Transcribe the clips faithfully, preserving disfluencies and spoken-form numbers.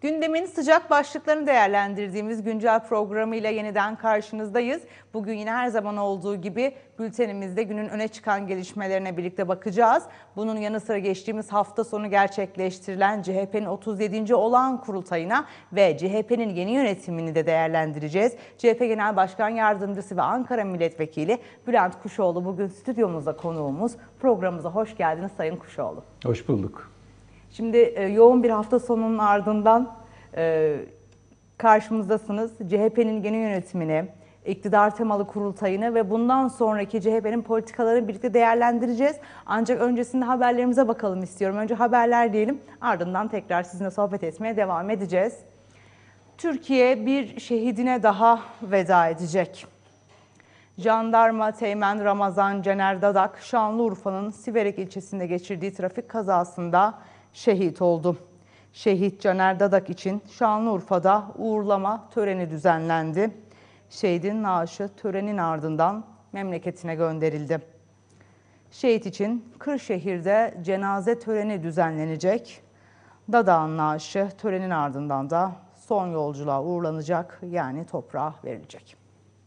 Gündemin sıcak başlıklarını değerlendirdiğimiz güncel programıyla yeniden karşınızdayız. Bugün yine her zaman olduğu gibi bültenimizde günün öne çıkan gelişmelerine birlikte bakacağız. Bunun yanı sıra geçtiğimiz hafta sonu gerçekleştirilen C H P'nin otuz yedinci olağan kurultayına ve C H P'nin yeni yönetimini de değerlendireceğiz. C H P Genel Başkan Yardımcısı ve Ankara Milletvekili Bülent Kuşoğlu bugün stüdyomuzda konuğumuz. Programımıza hoş geldiniz Sayın Kuşoğlu. Hoş bulduk. Şimdi e, yoğun bir hafta sonunun ardından e, karşımızdasınız. C H P'nin yeni yönetimini, iktidar temalı kurultayını ve bundan sonraki C H P'nin politikalarını birlikte değerlendireceğiz. Ancak öncesinde haberlerimize bakalım istiyorum. Önce haberler diyelim, ardından tekrar sizinle sohbet etmeye devam edeceğiz. Türkiye bir şehidine daha veda edecek. Jandarma Teğmen Ramazan Cener Dadak, Şanlıurfa'nın Siverek ilçesinde geçirdiği trafik kazasında şehit oldu. Şehit Caner Dadak için Şanlıurfa'da uğurlama töreni düzenlendi. Şehidin naaşı törenin ardından memleketine gönderildi. Şehit için Kırşehir'de cenaze töreni düzenlenecek. Dadak'ın naaşı törenin ardından da son yolculuğa uğurlanacak, yani toprağa verilecek.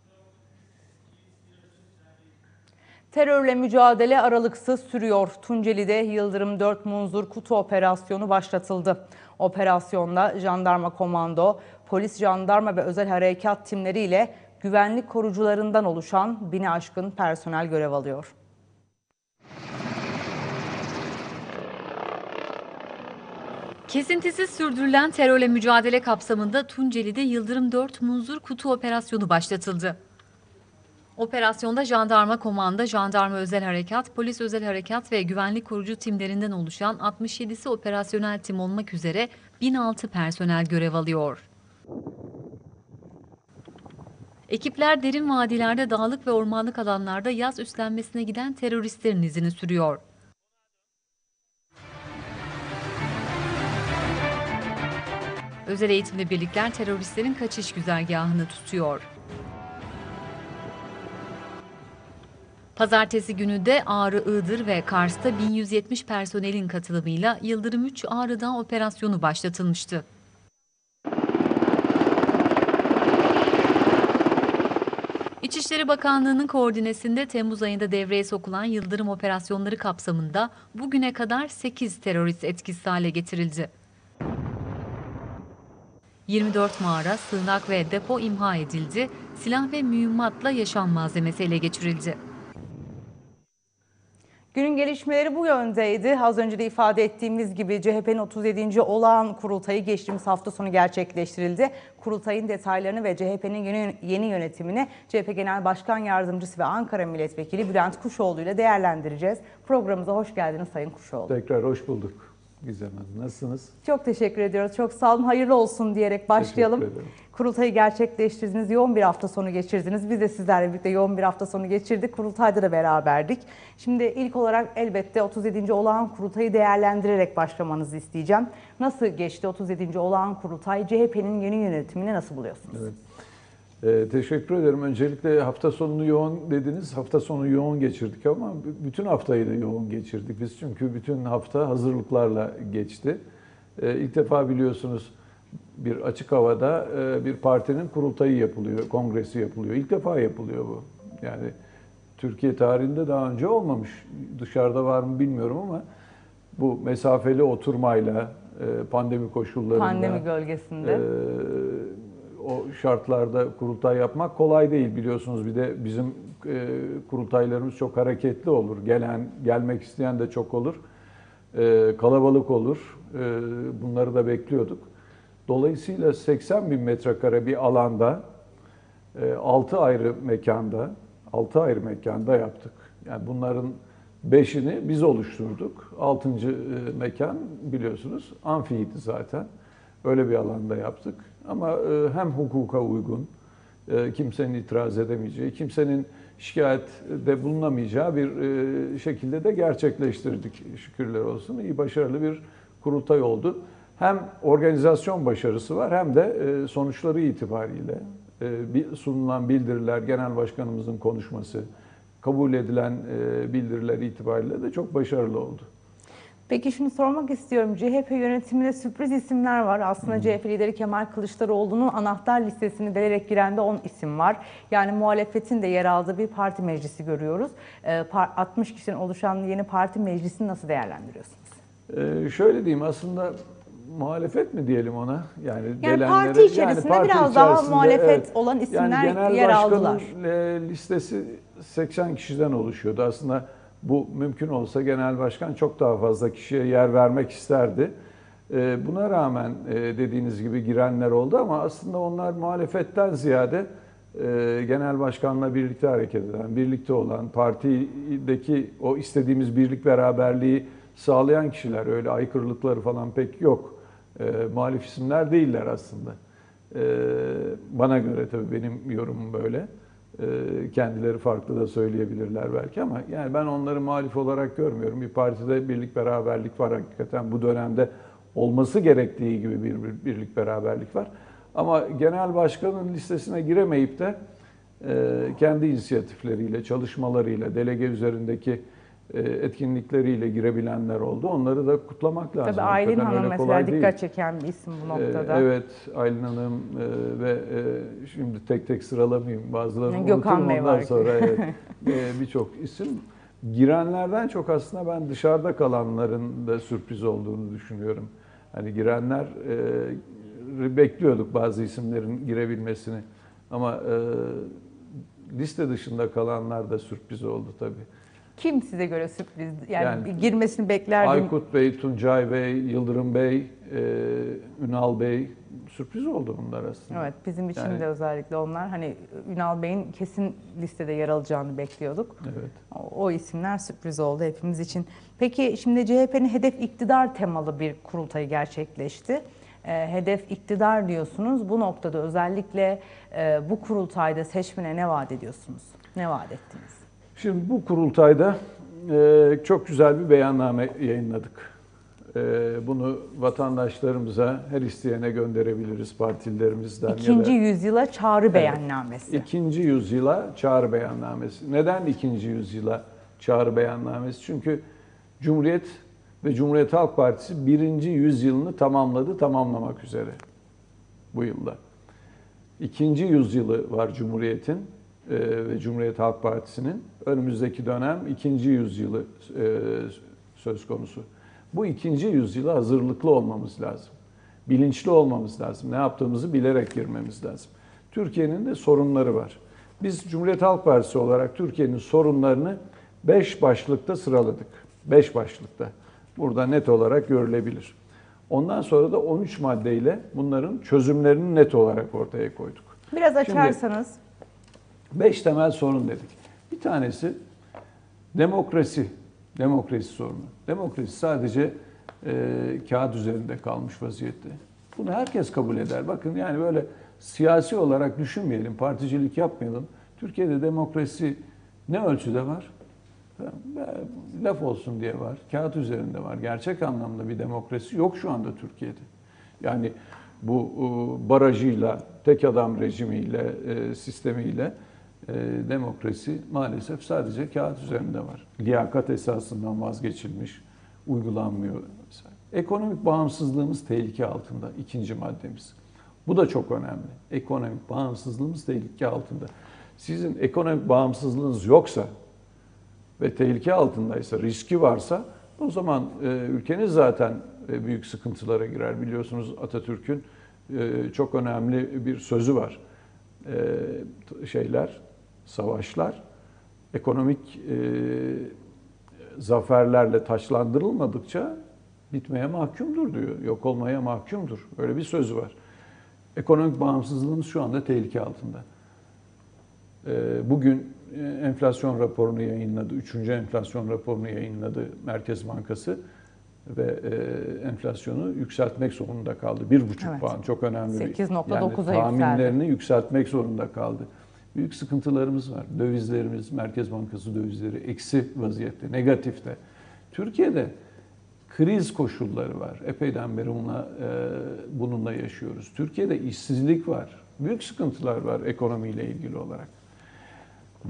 Terörle mücadele aralıksız sürüyor. Tunceli'de Yıldırım dört Munzur Kutu Operasyonu başlatıldı. Operasyonda jandarma komando, polis, jandarma ve özel harekat timleriyle güvenlik korucularından oluşan bini aşkın personel görev alıyor. Kesintisiz sürdürülen terörle mücadele kapsamında Tunceli'de Yıldırım dört Munzur Kutu Operasyonu başlatıldı. Operasyonda jandarma komando, jandarma özel harekat, polis özel harekat ve güvenlik korucu timlerinden oluşan altmış yedisi operasyonel tim olmak üzere bin altı personel görev alıyor. Ekipler derin vadilerde, dağlık ve ormanlık alanlarda yaz üstlenmesine giden teröristlerin izini sürüyor. Özel eğitimli birlikler teröristlerin kaçış güzergahını tutuyor. Pazartesi günü de Ağrı, Iğdır ve Kars'ta bin yüz yetmiş personelin katılımıyla Yıldırım üç Ağrı'da operasyonu başlatılmıştı. İçişleri Bakanlığı'nın koordinesinde Temmuz ayında devreye sokulan Yıldırım operasyonları kapsamında bugüne kadar sekiz terörist etkisiz hale getirildi. yirmi dört mağara, sığınak ve depo imha edildi, silah ve mühimmatla yaşam malzemesi ele geçirildi. Günün gelişmeleri bu yöndeydi. Az önce de ifade ettiğimiz gibi C H P'nin otuz yedinci olağan kurultayı geçtiğimiz hafta sonu gerçekleştirildi. Kurultayın detaylarını ve C H P'nin yeni, yeni yönetimini C H P Genel Başkan Yardımcısı ve Ankara Milletvekili Bülent Kuşoğlu ile değerlendireceğiz. Programımıza hoş geldiniz Sayın Kuşoğlu. Tekrar hoş bulduk Gizem Hanım. Nasılsınız? Çok teşekkür ediyoruz. Çok sağ olun. Hayırlı olsun diyerek başlayalım. Kurultayı gerçekleştirdiniz. Yoğun bir hafta sonu geçirdiniz. Biz de sizlerle birlikte yoğun bir hafta sonu geçirdik. Kurultayda da beraberdik. Şimdi ilk olarak elbette otuz yedinci olağan kurultayı değerlendirerek başlamanızı isteyeceğim. Nasıl geçti otuz yedinci olağan kurultay? C H P'nin yeni yönetimini nasıl buluyorsunuz? Evet. Ee, teşekkür ederim. Öncelikle hafta sonunu yoğun dediniz. Hafta sonu yoğun geçirdik ama bütün haftayı da yoğun geçirdik. Biz çünkü bütün hafta hazırlıklarla geçti. Ee, ilk defa biliyorsunuz bir açık havada e, bir partinin kurultayı yapılıyor, kongresi yapılıyor. İlk defa yapılıyor bu. Yani Türkiye tarihinde daha önce olmamış. Dışarıda var mı bilmiyorum ama bu mesafeli oturmayla, e, pandemi koşullarında... Pandemi gölgesinde. E, o şartlarda kurultay yapmak kolay değil biliyorsunuz. Bir de bizim e, kurultaylarımız çok hareketli olur. Gelen, gelmek isteyen de çok olur. E, kalabalık olur. E, bunları da bekliyorduk. Dolayısıyla seksen bin metrekare bir alanda, e, altı ayrı mekanda, altı ayrı mekanda yaptık. Yani bunların beşini biz oluşturduk. altıncı e, mekan biliyorsunuz amfiydi zaten. Öyle bir alanda yaptık. Ama hem hukuka uygun, kimsenin itiraz edemeyeceği, kimsenin şikayette bulunamayacağı bir şekilde de gerçekleştirdik. Şükürler olsun. İyi, başarılı bir kurultay oldu. Hem organizasyon başarısı var hem de sonuçları itibariyle sunulan bildiriler, Genel Başkanımızın konuşması, kabul edilen bildiriler itibariyle de çok başarılı oldu. Peki şunu sormak istiyorum. C H P yönetiminde sürpriz isimler var. Aslında Hmm. C H P lideri Kemal Kılıçdaroğlu'nun anahtar listesini delerek giren de on isim var. Yani muhalefetin de yer aldığı bir parti meclisi görüyoruz. Ee, altmış kişiden oluşan yeni parti meclisini nasıl değerlendiriyorsunuz? Ee, şöyle diyeyim, aslında muhalefet mi diyelim ona? Yani, Yani gelenlere, parti içerisinde yani parti biraz daha içerisinde, muhalefet evet. olan isimler yani genel yer başkanın aldılar. e, listesi seksen kişiden oluşuyordu. Aslında bu mümkün olsa genel başkan çok daha fazla kişiye yer vermek isterdi. E, buna rağmen e, dediğiniz gibi girenler oldu ama aslında onlar muhalefetten ziyade e, genel başkanla birlikte hareket eden, birlikte olan, partideki o istediğimiz birlik beraberliği sağlayan kişiler. Öyle aykırılıkları falan pek yok. E, muhalif isimler değiller aslında. E, bana göre tabii, benim yorumum böyle. E, kendileri farklı da söyleyebilirler belki ama yani ben onları muhalif olarak görmüyorum. Bir partide birlik beraberlik var hakikaten. Bu dönemde olması gerektiği gibi bir, bir birlik beraberlik var. Ama genel başkanın listesine giremeyip de e, kendi inisiyatifleriyle, çalışmalarıyla, delege üzerindeki etkinlikleriyle girebilenler oldu. Onları da kutlamak lazım. Tabii Aylin Hakikaten Hanım mesela dikkat değil. çeken bir isim bu noktada. Evet, Aylin Hanım ve şimdi tek tek sıralamayayım. Bazılarını Gökhan unuturum Bey ondan var. sonra. Evet, birçok isim. Girenlerden çok aslında ben dışarıda kalanların da sürpriz olduğunu düşünüyorum. Hani girenler bekliyorduk bazı isimlerin girebilmesini. Ama liste dışında kalanlar da sürpriz oldu tabii. Kim size göre sürpriz? Yani, Yani girmesini beklerdim. Aykut Bey, Tuncay Bey, Yıldırım Bey, e, Ünal Bey sürpriz oldu bunlar aslında. Evet, bizim için yani, de özellikle onlar. Hani Ünal Bey'in kesin listede yer alacağını bekliyorduk. Evet. O, o isimler sürpriz oldu hepimiz için. Peki şimdi C H P'nin hedef iktidar temalı bir kurultayı gerçekleşti. E, hedef iktidar diyorsunuz. Bu noktada özellikle e, bu kurultayda seçmene ne vaat ediyorsunuz? Ne vaat ettiniz? Şimdi bu kurultayda e, çok güzel bir beyanname yayınladık. E, bunu vatandaşlarımıza, her isteyene gönderebiliriz partilerimizden. İkinci ya da, yüzyıla çağrı evet, beyannamesi. İkinci yüzyıla çağrı beyannamesi. Neden ikinci yüzyıla çağrı beyannamesi? Çünkü Cumhuriyet ve Cumhuriyet Halk Partisi birinci yüzyılını tamamladı, tamamlamak üzere bu yılda. İkinci yüzyılı var Cumhuriyet'in ve Cumhuriyet Halk Partisi'nin. Önümüzdeki dönem ikinci yüzyılı söz konusu. Bu ikinci yüzyıla hazırlıklı olmamız lazım. Bilinçli olmamız lazım. Ne yaptığımızı bilerek girmemiz lazım. Türkiye'nin de sorunları var. Biz Cumhuriyet Halk Partisi olarak Türkiye'nin sorunlarını beş başlıkta sıraladık. Beş başlıkta. Burada net olarak görülebilir. Ondan sonra da on üç maddeyle bunların çözümlerini net olarak ortaya koyduk. Biraz açarsanız. Şimdi, beş temel sorun dedik. Bir tanesi demokrasi. Demokrasi sorunu. Demokrasi sadece e, kağıt üzerinde kalmış vaziyette. Bunu herkes kabul eder. Bakın yani böyle siyasi olarak düşünmeyelim, particilik yapmayalım. Türkiye'de demokrasi ne ölçüde var? Laf olsun diye var, kağıt üzerinde var. Gerçek anlamda bir demokrasi yok şu anda Türkiye'de. Yani bu barajıyla, tek adam rejimiyle, sistemiyle demokrasi maalesef sadece kağıt üzerinde var. Liyakat esasından vazgeçilmiş, uygulanmıyor. Mesela. Ekonomik bağımsızlığımız tehlike altında, ikinci maddemiz. Bu da çok önemli. Ekonomik bağımsızlığımız tehlike altında. Sizin ekonomik bağımsızlığınız yoksa ve tehlike altındaysa, riski varsa o zaman e, ülkeniz zaten e, büyük sıkıntılara girer. Biliyorsunuz Atatürk'ün e, çok önemli bir sözü var. E, şeyler, savaşlar ekonomik e, zaferlerle taçlandırılmadıkça bitmeye mahkumdur diyor. Yok olmaya mahkumdur. Böyle bir sözü var. Ekonomik bağımsızlığımız şu anda tehlike altında. E, bugün enflasyon raporunu yayınladı. Üçüncü enflasyon raporunu yayınladı Merkez Bankası ve enflasyonu yükseltmek zorunda kaldı. Bir buçuk evet. puan çok önemli. sekiz nokta dokuza yani tahminlerini yükseldi. yükseltmek zorunda kaldı. Büyük sıkıntılarımız var. Dövizlerimiz, Merkez Bankası dövizleri eksi vaziyette, negatifte. Türkiye'de kriz koşulları var. Epeyden beri bununla, bununla yaşıyoruz. Türkiye'de işsizlik var. Büyük sıkıntılar var ekonomiyle ilgili olarak. Ve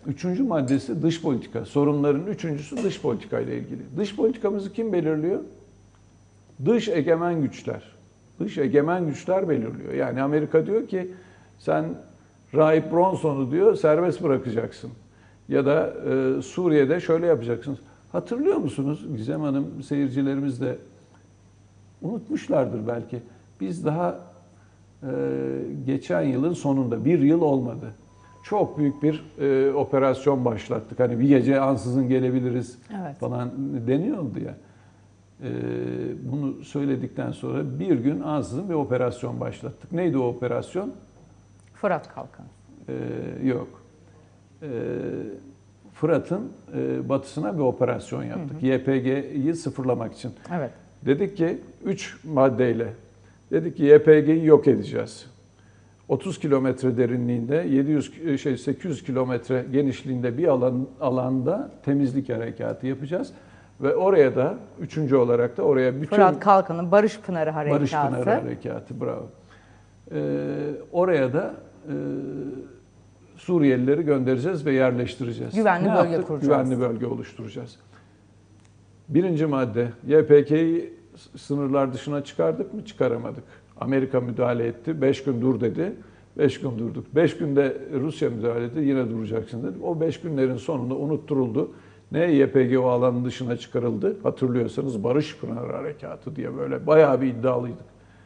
Üçüncü maddesi dış politika. Sorunların üçüncüsü dış politika ile ilgili. Dış politikamızı kim belirliyor? Dış egemen güçler. Dış egemen güçler belirliyor. Yani Amerika diyor ki sen Rahip Bronson'u diyor serbest bırakacaksın. Ya da e, Suriye'de şöyle yapacaksınız. Hatırlıyor musunuz? Gizem Hanım, seyircilerimiz de unutmuşlardır belki. Biz daha e, geçen yılın sonunda, bir yıl olmadı. Çok büyük bir e, operasyon başlattık. Hani bir gece ansızın gelebiliriz Evet. falan deniyordu ya. E, bunu söyledikten sonra bir gün ansızın bir operasyon başlattık. Neydi o operasyon? Fırat Kalkanı. E, yok. E, Fırat'ın e, batısına bir operasyon yaptık. Hı hı. Y P G'yi sıfırlamak için. Evet. Dedik ki üç maddeyle, dedik ki Y P G'yi yok edeceğiz. otuz kilometre derinliğinde, yedi yüz şey sekiz yüz kilometre genişliğinde bir alan alanda temizlik harekatı yapacağız ve oraya da üçüncü olarak da oraya bütün Fırat Kalkanı, Barış Pınarı Harekatı. Barış Pınarı Harekatı, bravo. Ee, oraya da e, Suriyelileri göndereceğiz ve yerleştireceğiz. Güvenli ne bölge yaptık? kuracağız. Güvenli bölge oluşturacağız. Birinci madde, Y P G'yi sınırlar dışına çıkardık mı? Çıkaramadık. Amerika müdahale etti. Beş gün dur dedi. Beş gün durduk. Beş günde Rusya müdahale etti. Yine duracaksın dedi. O beş günlerin sonunda unutturuldu. Ne Y P G o alanın dışına çıkarıldı? Hatırlıyorsanız Barış Pınarı Harekatı diye böyle bayağı bir iddialıydık.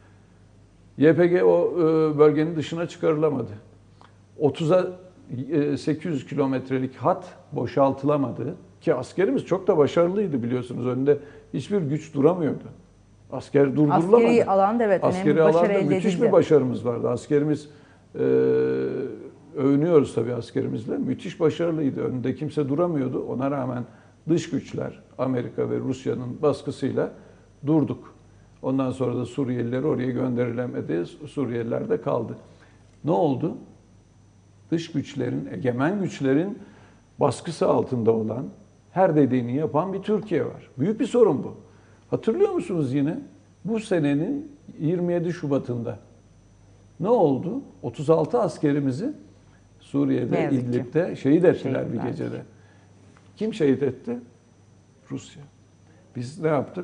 Y P G o bölgenin dışına çıkarılamadı. otuza sekiz yüz kilometrelik hat boşaltılamadı. Ki askerimiz çok da başarılıydı biliyorsunuz. Önünde hiçbir güç duramıyordu. Asker durdurulamadı. Askeri alanda evet önemli Askeri bir başarı alanda elde müthiş edildi. bir başarımız vardı. Askerimiz e, övünüyoruz tabii askerimizle. Müthiş başarılıydı. Önünde kimse duramıyordu. Ona rağmen dış güçler, Amerika ve Rusya'nın baskısıyla durduk. Ondan sonra da Suriyeliler oraya gönderilemedi. Suriyeliler de kaldı. Ne oldu? Dış güçlerin, egemen güçlerin baskısı altında olan, her dediğini yapan bir Türkiye var. Büyük bir sorun bu. Hatırlıyor musunuz yine? Bu senenin yirmi yedi Şubat'ında ne oldu? otuz altı askerimizi Suriye'de, İdlib'de şehit ettiler şehit bir gecede. Kim şehit etti? Rusya. Biz ne yaptık?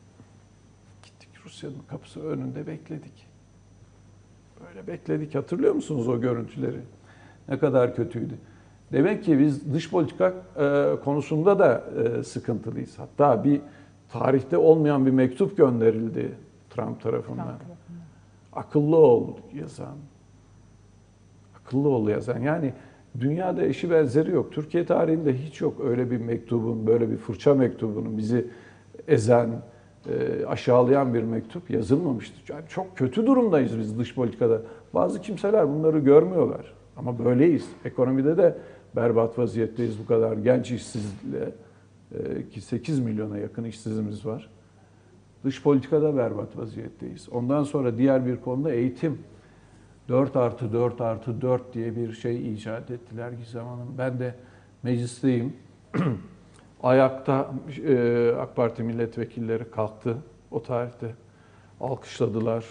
Gittik Rusya'nın kapısı önünde bekledik. Böyle bekledik. Hatırlıyor musunuz o görüntüleri? Ne kadar kötüydü. Demek ki biz dış politika e, konusunda da e, sıkıntılıyız. Hatta bir tarihte olmayan bir mektup gönderildi Trump tarafından. Trump tarafından. Akıllı ol yazan. Akıllı ol yazan. Yani dünyada eşi benzeri yok. Türkiye tarihinde hiç yok öyle bir mektubun, böyle bir fırça mektubunun bizi ezen, e, aşağılayan bir mektup yazılmamıştı. Yani çok kötü durumdayız biz dış politikada. Bazı kimseler bunları görmüyorlar. Ama böyleyiz. Ekonomide de berbat vaziyetteyiz bu kadar genç işsizle ki sekiz milyona yakın işsizimiz var. Dış politikada berbat vaziyetteyiz. Ondan sonra diğer bir konuda eğitim. dört artı dört artı dört diye bir şey icat ettiler Gizem Hanım. Ben de meclisteyim. Ayakta AK Parti milletvekilleri kalktı o tarihte. Alkışladılar.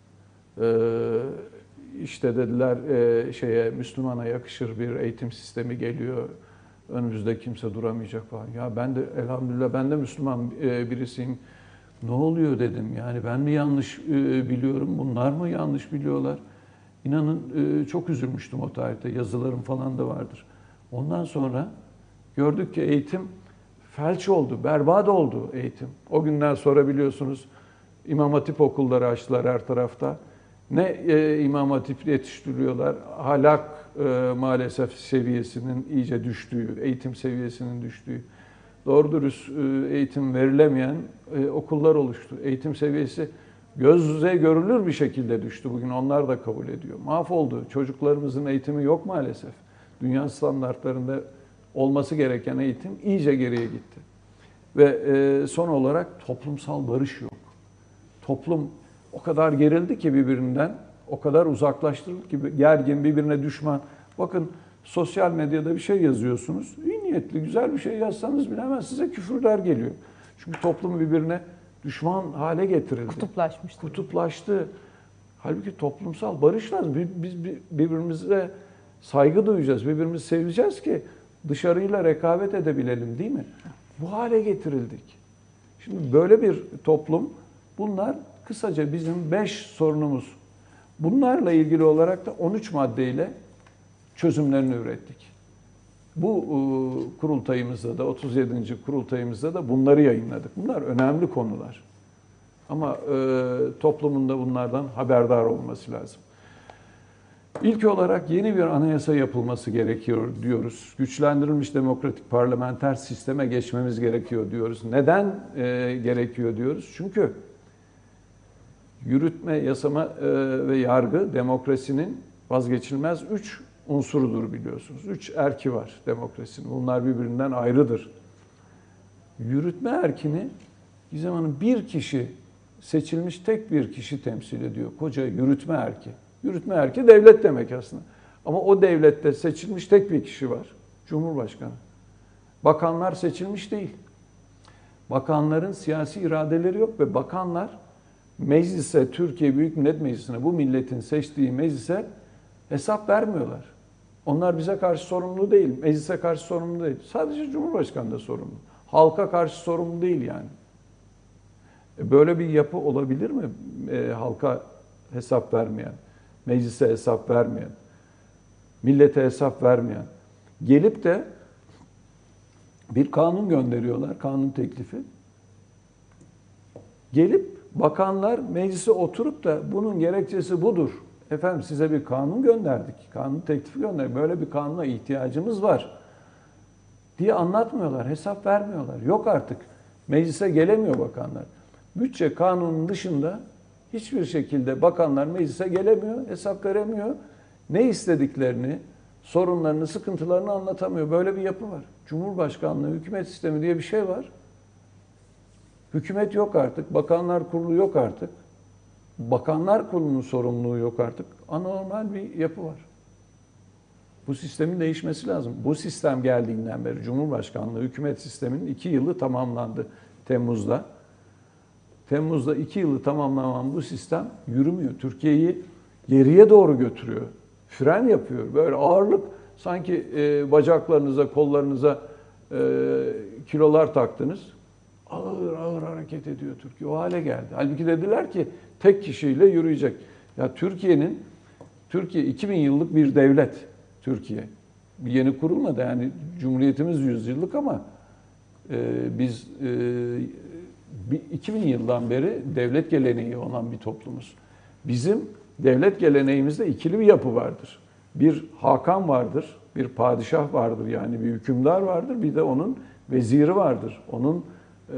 İşte dediler şeye Müslümana yakışır bir eğitim sistemi geliyor. Önümüzde kimse duramayacak falan. Ya ben de elhamdülillah ben de Müslüman birisiyim. Ne oluyor dedim. Yani ben mi yanlış biliyorum? Bunlar mı yanlış biliyorlar? İnanın çok üzülmüştüm o tarihte. Yazılarım falan da vardır. Ondan sonra gördük ki eğitim felç oldu. Berbat oldu eğitim. O günden sonra biliyorsunuz İmam Hatip okulları açtılar her tarafta. Ne e, İmam Hatip yetiştiriyorlar, ahlak e, maalesef seviyesinin iyice düştüğü, eğitim seviyesinin düştüğü, doğru dürüst e, eğitim verilemeyen e, okullar oluştu. Eğitim seviyesi gözle görülür bir şekilde düştü. Bugün onlar da kabul ediyor. Mahvoldu. Çocuklarımızın eğitimi yok maalesef. Dünya standartlarında olması gereken eğitim iyice geriye gitti. Ve e, son olarak toplumsal barış yok. Toplum o kadar gerildi ki birbirinden, o kadar uzaklaştırıldı ki gergin, birbirine düşman. Bakın sosyal medyada bir şey yazıyorsunuz, iyi niyetli, güzel bir şey yazsanız bile hemen size küfürler geliyor. Çünkü toplum birbirine düşman hale getirildi. Kutuplaşmıştı. Kutuplaştı. Halbuki toplumsal barış lazım. Biz birbirimize saygı duyacağız, birbirimizi seveceğiz ki dışarıyla rekabet edebilelim, değil mi? Bu hale getirildik. Şimdi böyle bir toplum, bunlar kısaca bizim beş sorunumuz. Bunlarla ilgili olarak da on üç maddeyle çözümlerini ürettik. Bu e, kurultayımızda da, otuz yedinci kurultayımızda da bunları yayınladık. Bunlar önemli konular. Ama e, toplumun da bunlardan haberdar olması lazım. İlk olarak yeni bir anayasa yapılması gerekiyor diyoruz. Güçlendirilmiş demokratik parlamenter sisteme geçmemiz gerekiyor diyoruz. Neden e, gerekiyor diyoruz? Çünkü yürütme, yasama e, ve yargı demokrasinin vazgeçilmez üç unsurudur biliyorsunuz. Üç erki var demokrasinin. Bunlar birbirinden ayrıdır. Yürütme erkini Gizem Hanım bir kişi, seçilmiş tek bir kişi temsil ediyor. Koca yürütme erki. Yürütme erki devlet demek aslında. Ama o devlette seçilmiş tek bir kişi var. Cumhurbaşkanı. Bakanlar seçilmiş değil. Bakanların siyasi iradeleri yok ve bakanlar meclise, Türkiye Büyük Millet Meclisi'ne, bu milletin seçtiği meclise hesap vermiyorlar. Onlar bize karşı sorumlu değil, meclise karşı sorumlu değil. Sadece Cumhurbaşkanı da sorumlu. Halka karşı sorumlu değil yani. Böyle bir yapı olabilir mi? E, halka hesap vermeyen, meclise hesap vermeyen, millete hesap vermeyen. Gelip de bir kanun gönderiyorlar, kanun teklifi. Gelip bakanlar meclise oturup da bunun gerekçesi budur. Efendim size bir kanun gönderdik, kanun teklifi gönderdik. Böyle bir kanuna ihtiyacımız var diye anlatmıyorlar, hesap vermiyorlar. Yok artık. Meclise gelemiyor bakanlar. Bütçe kanunun dışında hiçbir şekilde bakanlar meclise gelemiyor, hesap veremiyor. Ne istediklerini, sorunlarını, sıkıntılarını anlatamıyor. Böyle bir yapı var. Cumhurbaşkanlığı, hükümet sistemi diye bir şey var. Hükümet yok artık, bakanlar kurulu yok artık. Bakanlar kurulunun sorumluluğu yok artık. Anormal bir yapı var. Bu sistemin değişmesi lazım. Bu sistem geldiğinden beri Cumhurbaşkanlığı, hükümet sisteminin iki yılı tamamlandı Temmuz'da. Temmuz'da iki yılı tamamlanan bu sistem yürümüyor. Türkiye'yi geriye doğru götürüyor. Fren yapıyor. Böyle ağırlık, sanki e, bacaklarınıza, kollarınıza e, kilolar taktınız. Ağır ağır hareket ediyor Türkiye. O hale geldi. Halbuki dediler ki tek kişiyle yürüyecek. Ya Türkiye'nin, Türkiye iki bin yıllık bir devlet. Türkiye. Yeni kurulmadı. Yani Cumhuriyetimiz yüz yıllık ama e, biz e, iki bin yıldan beri devlet geleneği olan bir toplumuz. Bizim devlet geleneğimizde ikili bir yapı vardır. Bir hakan vardır, bir padişah vardır, yani bir hükümdar vardır, bir de onun veziri vardır. Onun e,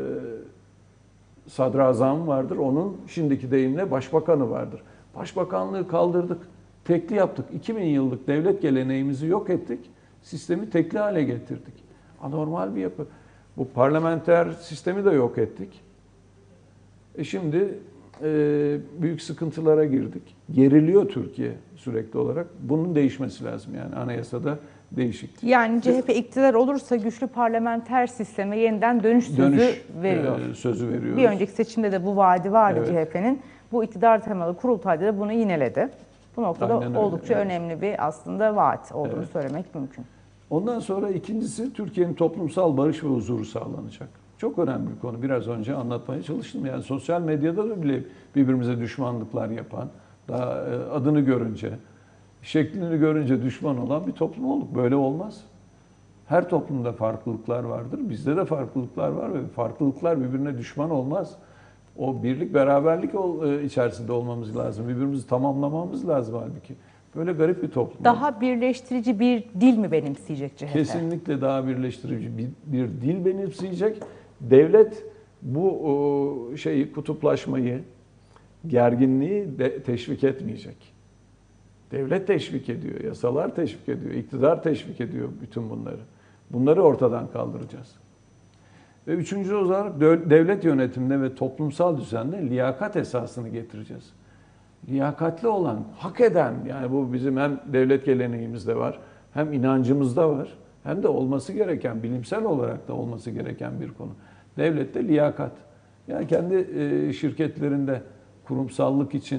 sadrazamı vardır, onun şimdiki deyimle başbakanı vardır. Başbakanlığı kaldırdık, tekli yaptık. iki bin yıllık devlet geleneğimizi yok ettik, sistemi tekli hale getirdik. Anormal bir yapı. Bu parlamenter sistemi de yok ettik. E şimdi e, büyük sıkıntılara girdik. Geriliyor Türkiye sürekli olarak. Bunun değişmesi lazım yani anayasada değişiklik. Yani C H P iktidar olursa güçlü parlamenter sisteme yeniden dönüş sözü Dönüş veriyor. E, sözü veriyoruz. Bir önceki seçimde de bu vaadi vardı Evet. C H P'nin. Bu iktidar temalı kurultayda da bunu yineledi. Bu noktada Aynen öyle, oldukça evet. önemli bir aslında vaat olduğunu Evet. söylemek mümkün. Ondan sonra ikincisi Türkiye'nin toplumsal barış ve huzuru sağlanacak. Çok önemli bir konu. Biraz önce anlatmaya çalıştım. Yani sosyal medyada da bile birbirimize düşmanlıklar yapan, daha adını görünce, şeklini görünce düşman olan bir toplum olduk. Böyle olmaz. Her toplumda farklılıklar vardır. Bizde de farklılıklar var ve farklılıklar birbirine düşman olmaz. O birlik, beraberlik içerisinde olmamız lazım. Birbirimizi tamamlamamız lazım halbuki. Böyle garip bir toplum. Daha birleştirici bir dil mi benimseyecek C H P? Kesinlikle daha birleştirici bir, bir dil benimseyecek. Devlet bu şeyi, kutuplaşmayı, gerginliği de teşvik etmeyecek. Devlet teşvik ediyor, yasalar teşvik ediyor, iktidar teşvik ediyor bütün bunları. Bunları ortadan kaldıracağız. Ve üçüncü olarak devlet yönetiminde ve toplumsal düzende liyakat esasını getireceğiz. Liyakatli olan, hak eden, yani bu bizim hem devlet geleneğimizde var, hem inancımızda var, hem de olması gereken, bilimsel olarak da olması gereken bir konu. Devlette liyakat. Yani kendi şirketlerinde kurumsallık için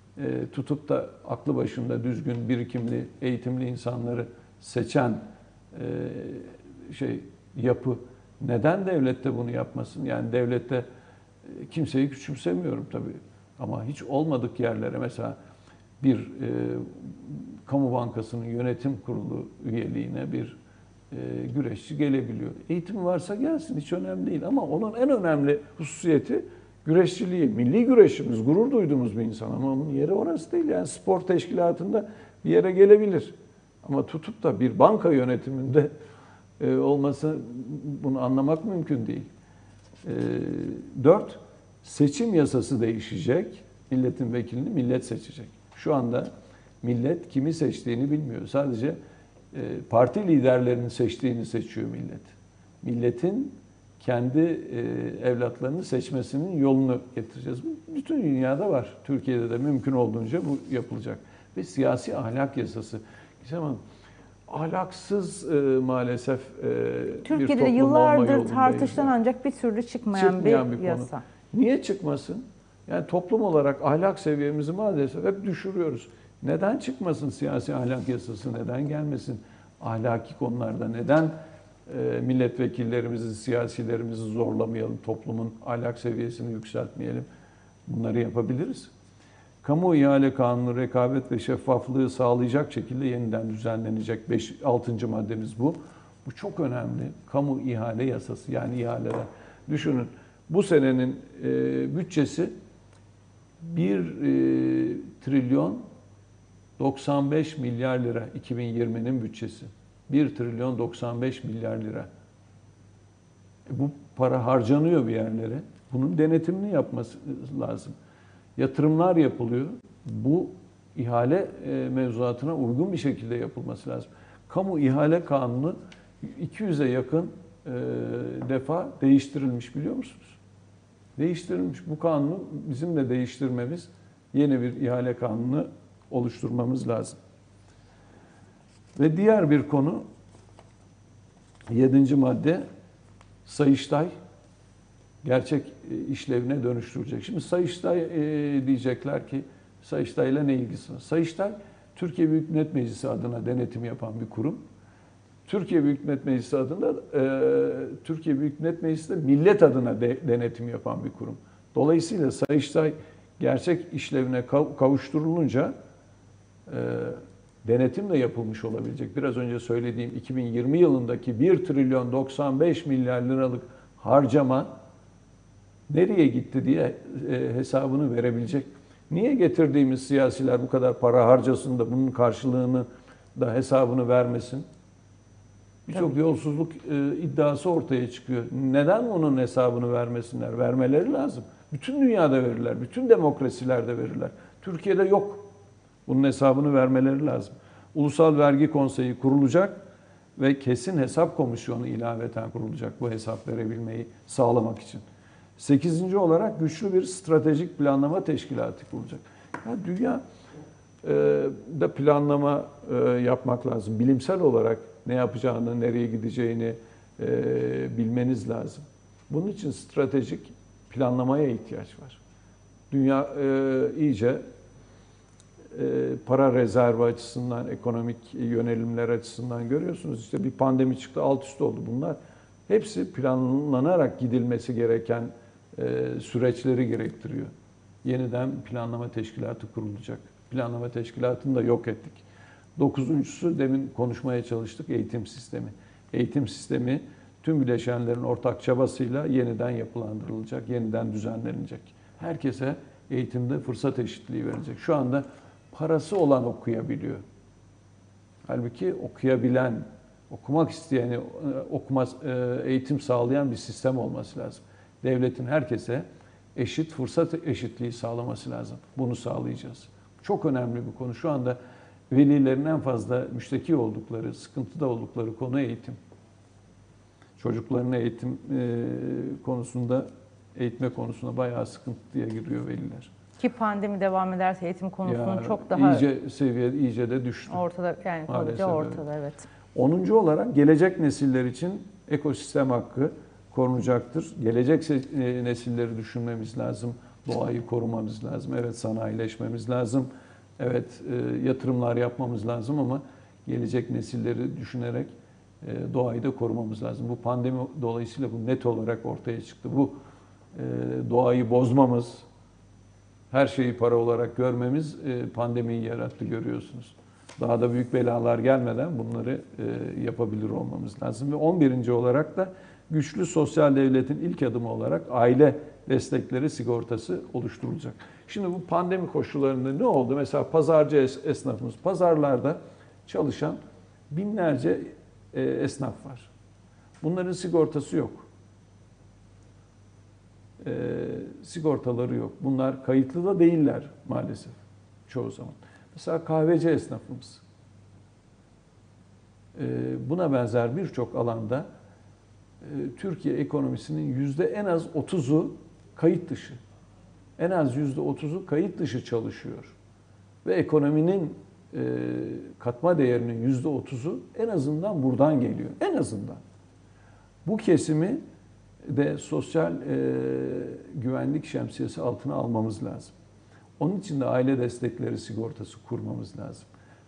tutup da aklı başında düzgün, birikimli, eğitimli insanları seçen e, şey yapı. Neden devlet de bunu yapmasın? Yani devlette e, kimseyi küçümsemiyorum tabii. Ama hiç olmadık yerlere mesela bir e, kamu bankasının yönetim kurulu üyeliğine bir e, güreşçi gelebiliyor. Eğitimi varsa gelsin, hiç önemli değil. Ama onun en önemli hususiyeti güreşçiliği. Milli güreşimiz, gurur duyduğumuz bir insan ama onun yeri orası değil. Yani spor teşkilatında bir yere gelebilir. Ama tutup da bir banka yönetiminde e, olması, bunu anlamak mümkün değil. E, dört, seçim yasası değişecek. Milletin vekilini millet seçecek. Şu anda millet kimi seçtiğini bilmiyor. Sadece e, parti liderlerinin seçtiğini seçiyor millet. Milletin kendi e, evlatlarını seçmesinin yolunu getireceğiz. Bütün dünyada var. Türkiye'de de mümkün olduğunca bu yapılacak. Ve siyasi ahlak yasası. Ama ahlaksız e, maalesef e, Türkiye'de bir toplum olma yıllardır yolundayız. tartışılan ancak bir türlü çıkmayan, Çıkmayan bir, bir yasa. konu. Niye çıkmasın? Yani toplum olarak ahlak seviyemizi maalesef hep düşürüyoruz. Neden çıkmasın siyasi ahlak yasası? Neden gelmesin ahlaki konularda? Neden e, milletvekillerimizi, siyasilerimizi zorlamayalım? Toplumun ahlak seviyesini yükseltmeyelim? Bunları yapabiliriz. Kamu ihale kanunu rekabet ve şeffaflığı sağlayacak şekilde yeniden düzenlenecek. beş altıncı maddemiz bu. Bu çok önemli. Kamu ihale yasası, yani ihaleler. Düşünün, bu senenin e, bütçesi bir e, trilyon doksan beş milyar lira. iki bin yirminin bütçesi. bir trilyon doksan beş milyar lira. E, bu para harcanıyor bir yerlere. Bunun denetimini yapması lazım. Yatırımlar yapılıyor. Bu ihale e, mevzuatına uygun bir şekilde yapılması lazım. Kamu ihale kanunu iki yüze yakın e, defa değiştirilmiş, biliyor musunuz? Değiştirilmiş. Bu kanunu bizim de değiştirmemiz, yeni bir ihale kanunu oluşturmamız lazım. Ve diğer bir konu, yedinci madde, Sayıştay gerçek işlevine dönüştürecek. Şimdi Sayıştay e, diyecekler ki Sayıştay'la ne ilgisi var? Sayıştay, Türkiye Büyük Millet Meclisi adına denetim yapan bir kurum. Türkiye Büyük Millet Meclisi adına, e, Türkiye Büyük Millet Meclisi de millet adına de, denetim yapan bir kurum. Dolayısıyla Sayıştay gerçek işlevine kavuşturulunca e, denetim de yapılmış olabilecek. Biraz önce söylediğim iki bin yirmi yılındaki bir trilyon doksan beş milyar liralık harcama nereye gitti diye e, hesabını verebilecek. Niye getirdiğimiz siyasiler bu kadar para harcasın da bunun karşılığını da hesabını vermesin? Birçok yolsuzluk e, iddiası ortaya çıkıyor. Neden onun hesabını vermesinler? Vermeleri lazım. Bütün dünyada verirler, bütün demokrasilerde verirler. Türkiye'de yok. Bunun hesabını vermeleri lazım. Ulusal Vergi Konseyi kurulacak ve kesin hesap komisyonu ilaveten kurulacak bu hesap verebilmeyi sağlamak için. Sekizinci olarak güçlü bir stratejik planlama teşkilatı kurulacak. Yani dünya e, da planlama e, yapmak lazım. Bilimsel olarak ne yapacağını, nereye gideceğini e, bilmeniz lazım. Bunun için stratejik planlamaya ihtiyaç var. Dünya e, iyice e, para rezervi açısından, ekonomik yönelimler açısından görüyorsunuz. İşte bir pandemi çıktı, alt üst oldu bunlar. Hepsi planlanarak gidilmesi gereken e, süreçleri gerektiriyor. Yeniden planlama teşkilatı kurulacak. Planlama teşkilatını da yok ettik. Dokuzuncusu, demin konuşmaya çalıştık, eğitim sistemi. Eğitim sistemi tüm bileşenlerin ortak çabasıyla yeniden yapılandırılacak, yeniden düzenlenecek. Herkese eğitimde fırsat eşitliği verilecek. Şu anda parası olan okuyabiliyor. Halbuki okuyabilen, okumak isteyeni okuma, eğitim sağlayan bir sistem olması lazım. Devletin herkese eşit fırsat eşitliği sağlaması lazım. Bunu sağlayacağız. Çok önemli bir konu. Şu anda velilerin en fazla müşteki oldukları, sıkıntıda oldukları konu eğitim. Çocukların eğitim e, konusunda, eğitme konusunda bayağı sıkıntıya giriyor veliler. Ki pandemi devam ederse eğitim konusunun Yani çok daha iyice seviye iyice de düştü. ortada, yani kalıcı ortada, evet. Onuncu olarak gelecek nesiller için ekosistem hakkı korunacaktır. Gelecek nesilleri düşünmemiz lazım. Doğayı korumamız lazım. Evet, sanayileşmemiz lazım. Evet, yatırımlar yapmamız lazım ama gelecek nesilleri düşünerek e, doğayı da korumamız lazım. Bu pandemi dolayısıyla bu net olarak ortaya çıktı. Bu e, doğayı bozmamız, her şeyi para olarak görmemiz e, pandemiyi yarattı, görüyorsunuz. Daha da büyük belalar gelmeden bunları e, yapabilir olmamız lazım. Ve on birinci olarak da güçlü sosyal devletin ilk adımı olarak aile destekleri sigortası oluşturulacak. Şimdi bu pandemi koşullarında ne oldu? Mesela pazarcı esnafımız, pazarlarda çalışan binlerce e, esnaf var. Bunların sigortası yok. E, sigortaları yok. Bunlar kayıtlı da değiller maalesef çoğu zaman. Mesela kahveci esnafımız. E, buna benzer birçok alanda e, Türkiye ekonomisinin yüzde en az otuzu kayıt dışı. En az yüzde otuzu kayıt dışı çalışıyor. Ve ekonominin e, katma değerinin yüzde otuzu en azından buradan geliyor. En azından. Bu kesimi de sosyal e, güvenlik şemsiyesi altına almamız lazım. Onun için de aile destekleri sigortası kurmamız lazım.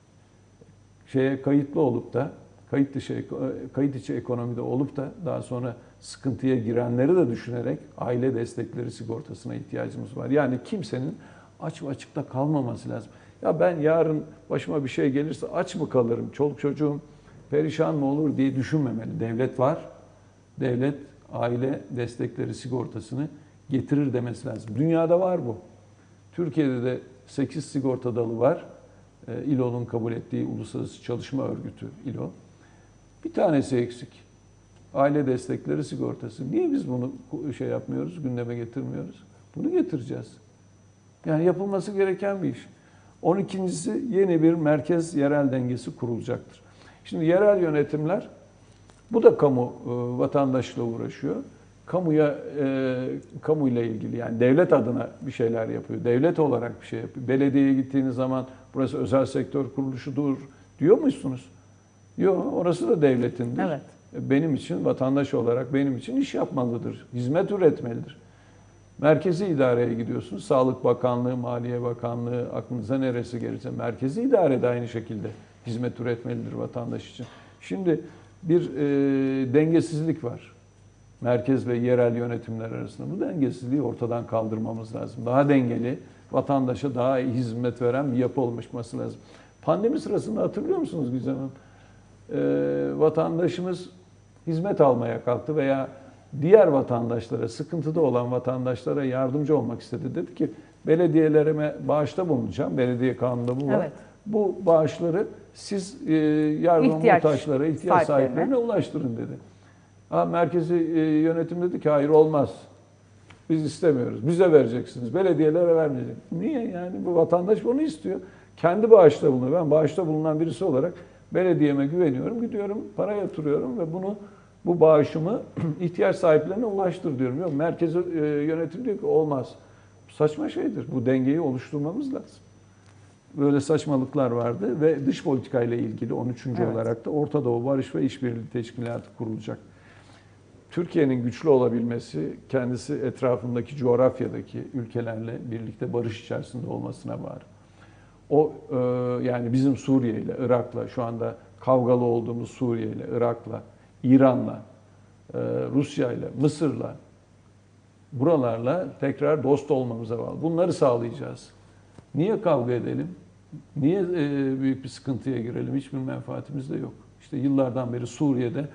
Şeye kayıtlı olup da, kayıt dışı, kayıt içi ekonomide olup da daha sonra sıkıntıya girenleri de düşünerek aile destekleri sigortasına ihtiyacımız var. Yani kimsenin aç ve açıkta kalmaması lazım. Ya ben yarın başıma bir şey gelirse aç mı kalırım, çoluk çocuğum perişan mı olur diye düşünmemeli. Devlet var, devlet aile destekleri sigortasını getirir demesi lazım. Dünyada var bu. Türkiye'de de sekiz sigorta dalı var. İ L O'nun kabul ettiği Uluslararası Çalışma Örgütü İ L O. Bir tanesi eksik. Aile destekleri sigortası. Niye biz bunu şey yapmıyoruz, gündeme getirmiyoruz? Bunu getireceğiz. Yani yapılması gereken bir iş. on ikincisi yeni bir merkez yerel dengesi kurulacaktır. Şimdi yerel yönetimler, bu da kamu vatandaşla uğraşıyor. Kamuya, e, kamuyla ilgili, yani devlet adına bir şeyler yapıyor. Devlet olarak bir şey yapıyor. Belediyeye gittiğiniz zaman burası özel sektör kuruluşudur diyor musunuz? Yok, orası da devletindir. Evet. Benim için, vatandaş olarak benim için iş yapmalıdır. Hizmet üretmelidir. Merkezi idareye gidiyorsunuz. Sağlık Bakanlığı, Maliye Bakanlığı, aklınıza neresi gelirse merkezi idare de aynı şekilde hizmet üretmelidir vatandaş için. Şimdi bir e, dengesizlik var. Merkez ve yerel yönetimler arasında. Bu dengesizliği ortadan kaldırmamız lazım. Daha dengeli, vatandaşa daha iyi hizmet veren bir yapı oluşması lazım. Pandemi sırasında hatırlıyor musunuz Güzem Hanım? Ee, vatandaşımız hizmet almaya kalktı veya diğer vatandaşlara, sıkıntıda olan vatandaşlara yardımcı olmak istedi. Dedi ki belediyelerime bağışta bulunacağım. Belediye kanununda bu var. Evet. Bu bağışları siz e, yardım İhtiyaç muhtaçlara, ihtiyaç sahiplerine. sahiplerine ulaştırın dedi. Ha, merkezi yönetim dedi ki hayır olmaz. Biz istemiyoruz. Bize vereceksiniz. Belediyelere vermeyecek. Niye yani? Bu vatandaş onu istiyor. Kendi bağışta bulunuyor. Ben bağışta bulunan birisi olarak belediyeme güveniyorum. Gidiyorum, para yatırıyorum ve bunu bu bağışımı ihtiyaç sahiplerine ulaştır diyorum. Yok, merkezi yönetim diyor ki olmaz. Saçma şeydir. Bu dengeyi oluşturmamız lazım. Böyle saçmalıklar vardı ve dış politikayla ilgili on üçüncü Evet. olarak da Orta Doğu Barış ve İşbirliği Teşkilatı kurulacak. Türkiye'nin güçlü olabilmesi kendisi etrafındaki coğrafyadaki ülkelerle birlikte barış içerisinde olmasına bağlı. O yani bizim Suriye ile, Irak'la, şu anda kavgalı olduğumuz Suriye ile, Irak'la, İran'la, Rusya ile, Mısır'la, buralarla tekrar dost olmamıza bağlı. Bunları sağlayacağız. Niye kavga edelim? Niye büyük bir sıkıntıya girelim? Hiçbir menfaatimiz de yok. İşte yıllardan beri Suriye'de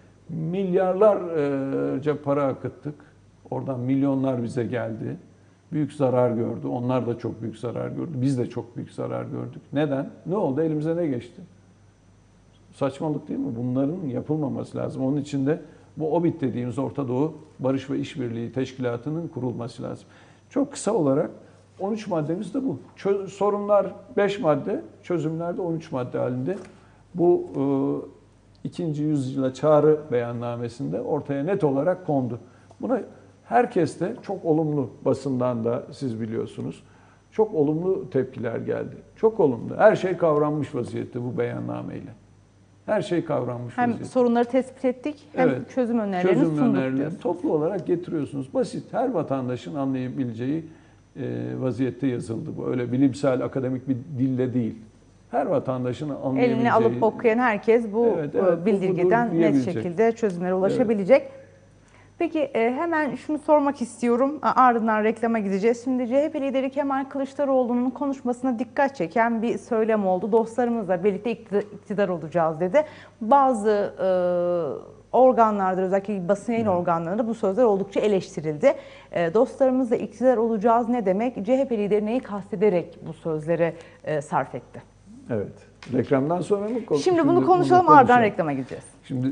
milyarlarca para akıttık. Oradan milyonlar bize geldi. Büyük zarar gördü. Onlar da çok büyük zarar gördü. Biz de çok büyük zarar gördük. Neden? Ne oldu? Elimize ne geçti? Saçmalık değil mi? Bunların yapılmaması lazım. Onun için de bu O B İ T dediğimiz Orta Doğu Barış ve İşbirliği Teşkilatı'nın kurulması lazım. Çok kısa olarak on üç maddemiz de bu. Çö- sorunlar beş madde, çözümler de on üç madde halinde. Bu e, ikinci yüzyıla çağrı beyannamesinde ortaya net olarak kondu. Buna herkes de çok olumlu, basından da siz biliyorsunuz, çok olumlu tepkiler geldi. Çok olumlu. Her şey kavranmış vaziyette bu beyannameyle. Her şey kavranmış hem vaziyette. Sorunları tespit ettik hem evet, çözüm önerilerini çözüm sunduk önerilerini diyorsunuz. Toplu olarak getiriyorsunuz. Basit, her vatandaşın anlayabileceği e, vaziyette yazıldı bu. Öyle bilimsel, akademik bir dille değil. her vatandaşın anlayabileceği. Elini alıp okuyan herkes bu Evet, evet, bu bildirgeden budur net diyebilecek. şekilde çözümlere ulaşabilecek. Peki e, hemen şunu sormak istiyorum. Ardından reklama gideceğiz. Şimdi C H P lideri Kemal Kılıçdaroğlu'nun konuşmasına dikkat çeken bir söylem oldu. Dostlarımızla birlikte iktidar olacağız dedi. Bazı e, organlarda, özellikle basın yayın organlarında bu sözler oldukça eleştirildi. E, dostlarımızla iktidar olacağız ne demek? C H P lideri neyi kastederek bu sözleri e, sarf etti? Evet. Reklamdan sonra mı? Şimdi, Şimdi bunu konuşalım, bunu ardından reklama gideceğiz. Şimdi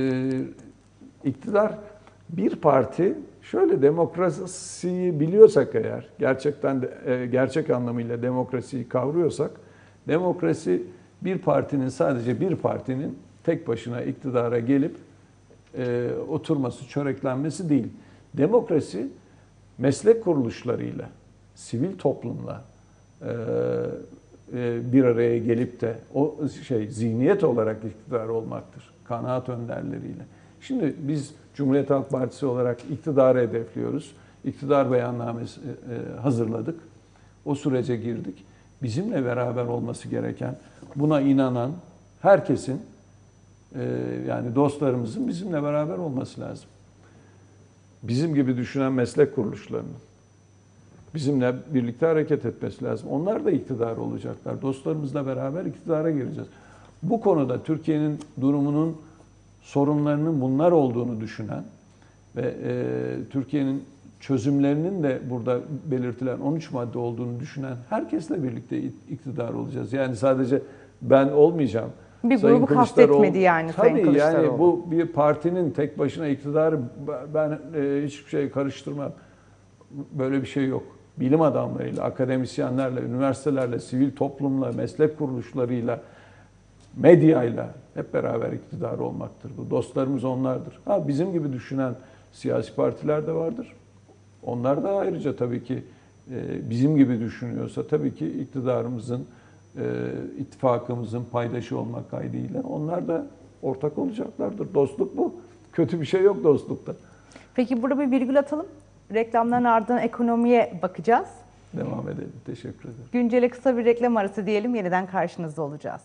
e, iktidar bir parti, şöyle demokrasiyi biliyorsak eğer, gerçekten de, e, gerçek anlamıyla demokrasiyi kavruyorsak, demokrasi bir partinin, sadece bir partinin tek başına iktidara gelip e, oturması, çöreklenmesi değil. Demokrasi meslek kuruluşlarıyla, sivil toplumla e, e, bir araya gelip de o şey zihniyet olarak iktidar olmaktır. Kanaat önderleriyle. Şimdi biz Cumhuriyet Halk Partisi olarak iktidarı hedefliyoruz. İktidar beyannamesi e, hazırladık. O sürece girdik. Bizimle beraber olması gereken, buna inanan herkesin, e, yani dostlarımızın bizimle beraber olması lazım. Bizim gibi düşünen meslek kuruluşlarının bizimle birlikte hareket etmesi lazım. Onlar da iktidar olacaklar. Dostlarımızla beraber iktidara gireceğiz. Bu konuda Türkiye'nin durumunun, sorunlarının bunlar olduğunu düşünen ve e, Türkiye'nin çözümlerinin de burada belirtilen on üç madde olduğunu düşünen herkesle birlikte iktidar olacağız. Yani sadece ben olmayacağım. Bir Sayın grubu kastetmedi yani tabii Sayın Kılıçdaroğlu. Yani bu bir partinin tek başına iktidarı, ben e, hiçbir şey karıştırmam. Böyle bir şey yok. Bilim adamlarıyla, akademisyenlerle, üniversitelerle, sivil toplumla, meslek kuruluşlarıyla, medyayla hep beraber iktidar olmaktır. Bu dostlarımız onlardır. Ha, bizim gibi düşünen siyasi partiler de vardır. Onlar da ayrıca tabii ki e, bizim gibi düşünüyorsa tabii ki iktidarımızın, e, ittifakımızın paydaşı olmak kaydıyla onlar da ortak olacaklardır. Dostluk bu. Kötü bir şey yok dostlukta. Peki burada bir virgül atalım. Reklamların ardından ekonomiye bakacağız. Devam edelim. Teşekkür ederim. Güncele kısa bir reklam arası diyelim. Yeniden karşınızda olacağız.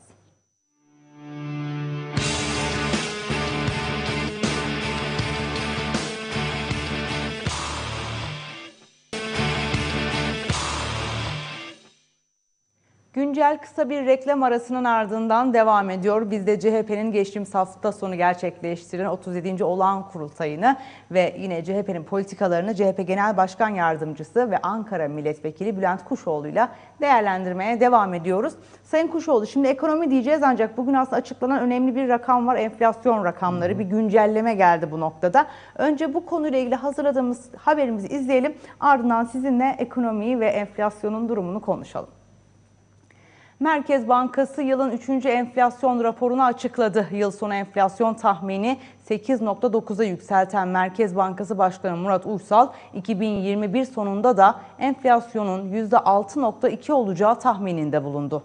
Güncel kısa bir reklam arasının ardından devam ediyor. Biz de C H P'nin geçtiğimiz hafta sonu gerçekleştirilen otuz yedinci olağan kurultayını ve yine C H P'nin politikalarını C H P Genel Başkan Yardımcısı ve Ankara Milletvekili Bülent Kuşoğlu'yla değerlendirmeye devam ediyoruz. Sayın Kuşoğlu, şimdi ekonomi diyeceğiz ancak bugün aslında açıklanan önemli bir rakam var. Enflasyon rakamları, bir güncelleme geldi bu noktada. Önce bu konuyla ilgili hazırladığımız haberimizi izleyelim. Ardından sizinle ekonomiyi ve enflasyonun durumunu konuşalım. Merkez Bankası yılın üçüncü enflasyon raporunu açıkladı. Yıl sonu enflasyon tahmini sekiz nokta dokuza yükselten Merkez Bankası Başkanı Murat Uysal, iki bin yirmi bir sonunda da enflasyonun yüzde altı nokta iki olacağı tahmininde bulundu.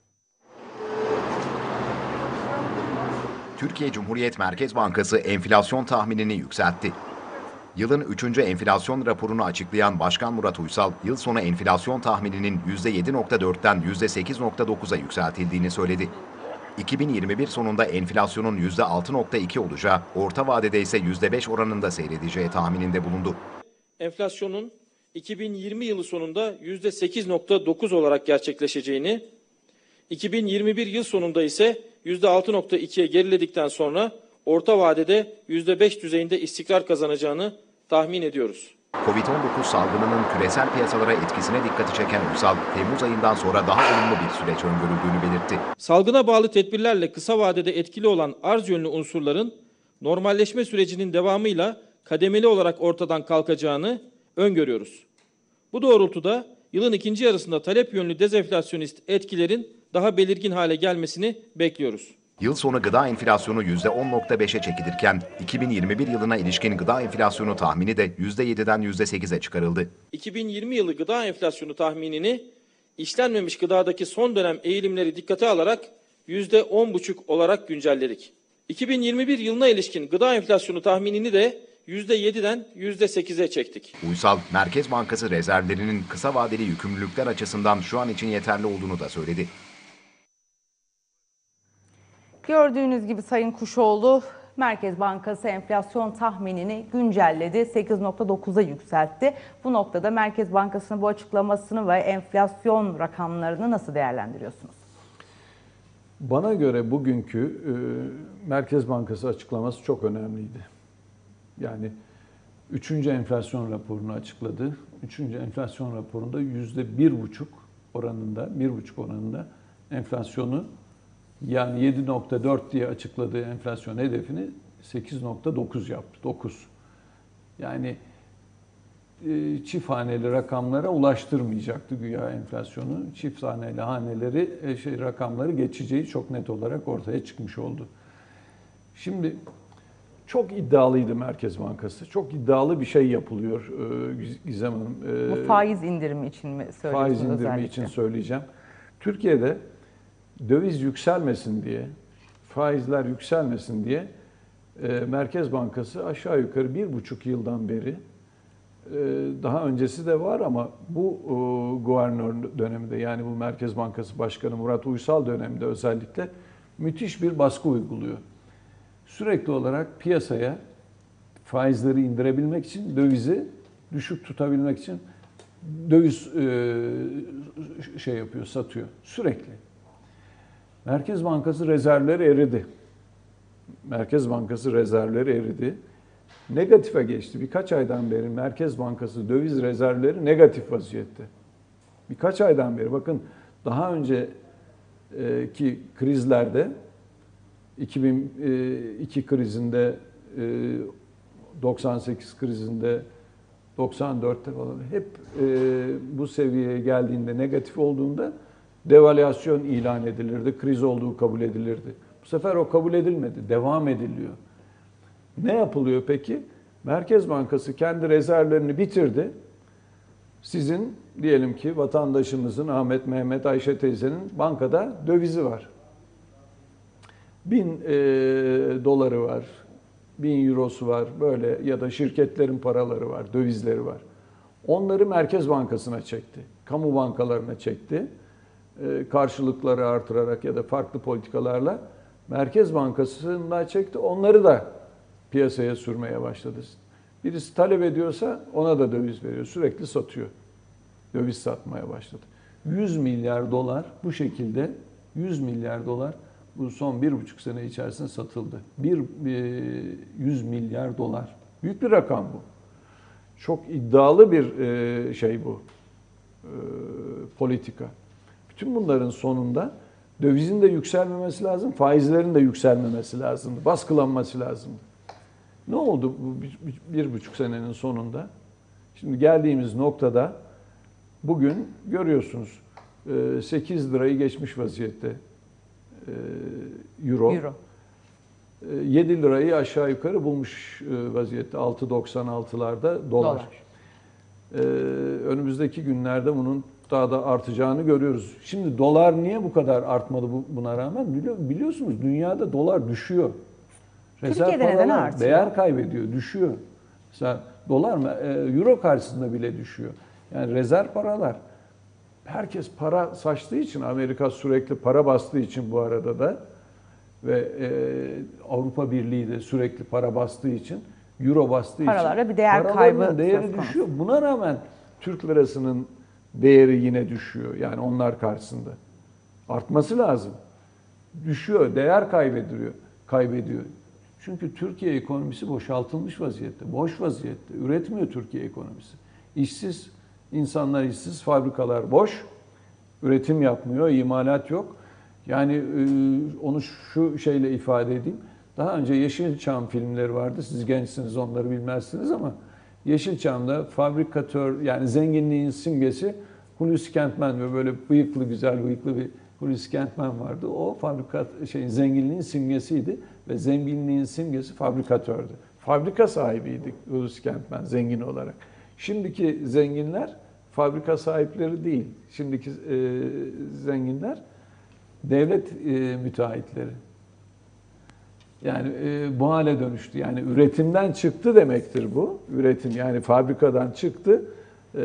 Türkiye Cumhuriyet Merkez Bankası enflasyon tahminini yükseltti. Yılın üçüncü enflasyon raporunu açıklayan Başkan Murat Uysal, yıl sonu enflasyon tahmininin yüzde yedi nokta dörtten yüzde sekiz nokta dokuza yükseltildiğini söyledi. iki bin yirmi bir sonunda enflasyonun yüzde altı nokta iki olacağı, orta vadede ise yüzde beş oranında seyredeceği tahmininde bulundu. Enflasyonun iki bin yirmi yılı sonunda yüzde sekiz nokta dokuz olarak gerçekleşeceğini, iki bin yirmi bir yıl sonunda ise yüzde altı nokta ikiye geriledikten sonra orta vadede yüzde beş düzeyinde istikrar kazanacağını tahmin ediyoruz. Covid on dokuz salgınının küresel piyasalara etkisine dikkati çeken Uysal, Temmuz ayından sonra daha olumlu bir süreç öngörüldüğünü belirtti. Salgına bağlı tedbirlerle kısa vadede etkili olan arz yönlü unsurların normalleşme sürecinin devamıyla kademeli olarak ortadan kalkacağını öngörüyoruz. Bu doğrultuda yılın ikinci yarısında talep yönlü dezenflasyonist etkilerin daha belirgin hale gelmesini bekliyoruz. Yıl sonu gıda enflasyonu yüzde on nokta beşe çekilirken iki bin yirmi bir yılına ilişkin gıda enflasyonu tahmini de yüzde yediden yüzde sekize çıkarıldı. iki bin yirmi yılı gıda enflasyonu tahminini işlenmemiş gıdadaki son dönem eğilimleri dikkate alarak yüzde on buçuk olarak güncelledik. iki bin yirmi bir yılına ilişkin gıda enflasyonu tahminini de yüzde yediden yüzde sekize çektik. Uysal, Merkez Bankası rezervlerinin kısa vadeli yükümlülükler açısından şu an için yeterli olduğunu da söyledi. Gördüğünüz gibi Sayın Kuşoğlu, Merkez Bankası enflasyon tahminini güncelledi, sekiz nokta dokuza yükseltti. Bu noktada Merkez Bankası'nın bu açıklamasını ve enflasyon rakamlarını nasıl değerlendiriyorsunuz? Bana göre bugünkü e, Merkez Bankası açıklaması çok önemliydi. Yani üçüncü enflasyon raporunu açıkladı. Üçüncü enflasyon raporunda yüzde bir buçuk oranında, bir buçuk oranında enflasyonu, yani yedi nokta dört diye açıkladığı enflasyon hedefini sekiz nokta dokuz yaptı. dokuz. Yani e, çift haneli rakamlara ulaştırmayacaktı güya enflasyonu. Çift haneli haneleri, e, şey rakamları geçeceği çok net olarak ortaya çıkmış oldu. Şimdi çok iddialıydı Merkez Bankası. Çok iddialı bir şey yapılıyor e, Gizem Hanım. E, Bu faiz indirimi için mi söylüyorsunuz Faiz indirimi özellikle? için söyleyeceğim. Türkiye'de döviz yükselmesin diye, faizler yükselmesin diye e, Merkez Bankası aşağı yukarı bir buçuk yıldan beri, e, daha öncesi de var ama bu e, guvernör döneminde, yani bu Merkez Bankası Başkanı Murat Uysal döneminde özellikle müthiş bir baskı uyguluyor. Sürekli olarak piyasaya faizleri indirebilmek için, dövizi düşük tutabilmek için döviz e, şey yapıyor, satıyor sürekli. Merkez Bankası rezervleri eridi. Merkez Bankası rezervleri eridi. Negatife geçti. Birkaç aydan beri Merkez Bankası döviz rezervleri negatif vaziyette. Birkaç aydan beri. Bakın daha önceki krizlerde, iki bin iki krizinde, doksan sekiz krizinde, doksan dörtte falan hep bu seviyeye geldiğinde, negatif olduğunda devalüasyon ilan edilirdi, kriz olduğu kabul edilirdi. Bu sefer o kabul edilmedi, devam ediliyor. Ne yapılıyor peki? Merkez Bankası kendi rezervlerini bitirdi. Sizin diyelim ki vatandaşımızın, Ahmet, Mehmet, Ayşe teyzenin bankada dövizi var. Bin e, doları var, bin eurosu var böyle, ya da şirketlerin paraları var, dövizleri var. Onları Merkez Bankası'na çekti, kamu bankalarına çekti. Karşılıkları artırarak ya da farklı politikalarla Merkez Bankası'ndan çekti. Onları da piyasaya sürmeye başladı. Birisi talep ediyorsa ona da döviz veriyor. Sürekli satıyor. Döviz satmaya başladı. yüz milyar dolar bu şekilde, yüz milyar dolar bu son bir buçuk sene içerisinde satıldı. Bir, yüz milyar dolar. Büyük bir rakam bu. Çok iddialı bir şey bu. Politika. Bütün bunların sonunda dövizin de yükselmemesi lazım, faizlerin de yükselmemesi lazım, baskılanması lazım. Ne oldu bu bir, bir buçuk senenin sonunda? Şimdi geldiğimiz noktada bugün görüyorsunuz sekiz lirayı geçmiş vaziyette euro. Euro. yedi lirayı aşağı yukarı bulmuş vaziyette, altı doksan altılarda dolar. dolar. Önümüzdeki günlerde bunun daha da artacağını görüyoruz. Şimdi dolar niye bu kadar artmadı buna rağmen? Biliyorsunuz dünyada dolar düşüyor. Rezerv Türkiye'de neden paralar artıyor? değer kaybediyor, düşüyor. Mesela dolar mı? Euro karşısında bile düşüyor. Yani rezerv paralar. Herkes para saçtığı için, Amerika sürekli para bastığı için bu arada da ve e, Avrupa Birliği de sürekli para bastığı için, euro bastığı Paralara için bir değer kaybı değeri söz konusu. düşüyor. Buna rağmen Türk lirasının değeri yine düşüyor. Yani onlar karşısında. Artması lazım. Düşüyor, değer kaybediyor. kaybediyor. Çünkü Türkiye ekonomisi boşaltılmış vaziyette, boş vaziyette. Üretmiyor Türkiye ekonomisi. İşsiz, insanlar işsiz, fabrikalar boş. Üretim yapmıyor, imalat yok. Yani onu şu şeyle ifade edeyim. Daha önce Yeşilçam filmleri vardı. Siz gençsiniz, onları bilmezsiniz ama Yeşilçam'da fabrikatör, yani zenginliğin simgesi Hulusi Kentmen ve böyle bıyıklı, güzel bıyıklı bir Hulusi Kentmen vardı. O fabrikat şey zenginliğin simgesiydi ve zenginliğin simgesi fabrikatördü. Fabrika sahibiydi Hulusi Kentmen zengin olarak. Şimdiki zenginler fabrika sahipleri değil. Şimdiki e, zenginler devlet e, müteahhitleri. Yani e, bu hale dönüştü. Yani üretimden çıktı demektir bu. Üretim yani fabrikadan çıktı. E,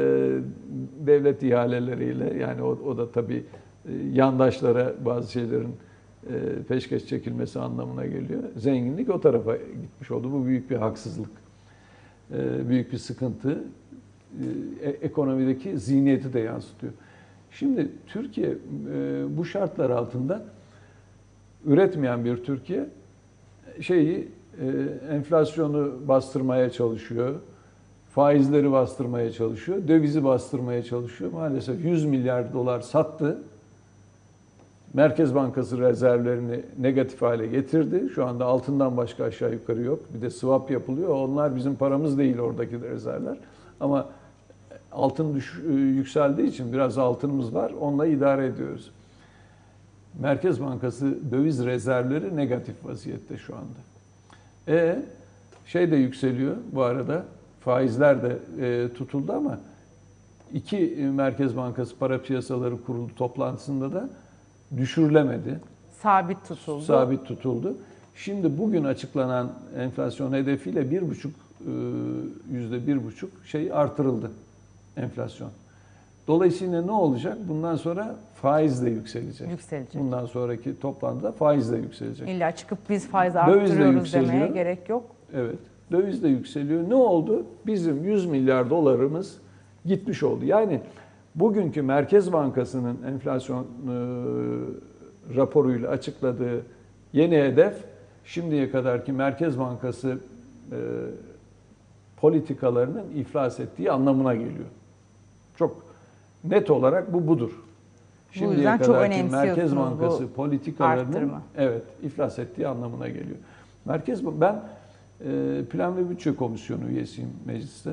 devlet ihaleleriyle, yani o, o da tabii e, yandaşlara bazı şeylerin e, peşkeş çekilmesi anlamına geliyor. Zenginlik o tarafa gitmiş oldu. Bu büyük bir haksızlık. E, büyük bir sıkıntı. E, ekonomideki zihniyeti de yansıtıyor. Şimdi Türkiye e, bu şartlar altında üretmeyen bir Türkiye şeyi e, enflasyonu bastırmaya çalışıyor. Faizleri bastırmaya çalışıyor. Dövizi bastırmaya çalışıyor. Maalesef yüz milyar dolar sattı. Merkez Bankası rezervlerini negatif hale getirdi. Şu anda altından başka aşağı yukarı yok. Bir de swap yapılıyor. Onlar bizim paramız değil oradaki rezervler. Ama altın düş, yükseldiği için biraz altınımız var. Onunla idare ediyoruz. Merkez Bankası döviz rezervleri negatif vaziyette şu anda. E şey de yükseliyor bu arada. Faizler de e, tutuldu ama iki Merkez Bankası Para Piyasaları Kurulu toplantısında da düşürülemedi. Sabit tutuldu. Sabit tutuldu. Şimdi bugün açıklanan enflasyon hedefiyle bir buçuk yüzde bir buçuk şey artırıldı enflasyon. Dolayısıyla ne olacak? Bundan sonra faiz de yükselecek. Yükselecek. Bundan sonraki toplantıda faiz de yükselecek. İlla çıkıp biz faiz Döviz de arttırıyoruz yükseliyor. demeye gerek yok. Evet. Döviz de yükseliyor. Ne oldu? Bizim yüz milyar dolarımız gitmiş oldu. Yani bugünkü Merkez Bankası'nın enflasyon e, raporuyla açıkladığı yeni hedef şimdiye kadarki Merkez Bankası e, politikalarının iflas ettiği anlamına geliyor. Çok net olarak bu budur. Şimdiye yüzden çok kadarki önemsiyorsunuz Merkez bu Bankası politikalarının arttırma. evet iflas ettiği anlamına geliyor. Merkez ben e, Plan ve Bütçe Komisyonu üyesiyim mecliste.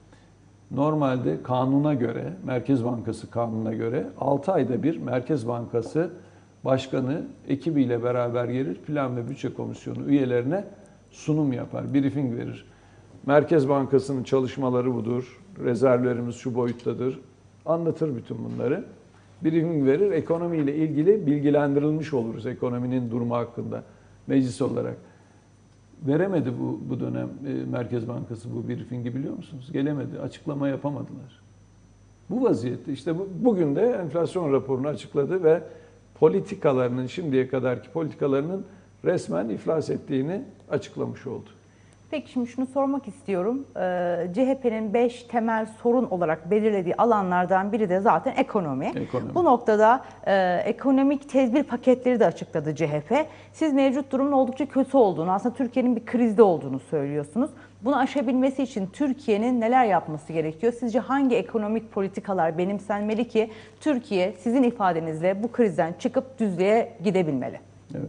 Normalde kanuna göre, Merkez Bankası kanununa göre altı ayda bir Merkez Bankası Başkanı ekibiyle beraber gelir, Plan ve Bütçe Komisyonu üyelerine sunum yapar, briefing verir. Merkez Bankası'nın çalışmaları budur, rezervlerimiz şu boyuttadır, anlatır bütün bunları. Briefing verir, ekonomiyle ilgili bilgilendirilmiş oluruz ekonominin durumu hakkında meclis olarak. Veremedi bu, bu dönem e, Merkez Bankası bu briefingi biliyor musunuz? Gelemedi, açıklama yapamadılar. Bu vaziyette işte bu, bugün de enflasyon raporunu açıkladı ve politikalarının şimdiye kadarki politikalarının resmen iflas ettiğini açıklamış oldu. Peki şimdi şunu sormak istiyorum. Ee, C H P'nin beş temel sorun olarak belirlediği alanlardan biri de zaten ekonomi. Ekonomi. Bu noktada e, ekonomik tedbir paketleri de açıkladı C H P. Siz mevcut durumun oldukça kötü olduğunu, aslında Türkiye'nin bir krizde olduğunu söylüyorsunuz. Bunu aşabilmesi için Türkiye'nin neler yapması gerekiyor? Sizce hangi ekonomik politikalar benimsenmeli ki Türkiye sizin ifadenizle bu krizden çıkıp düzlüğe gidebilmeli? Evet.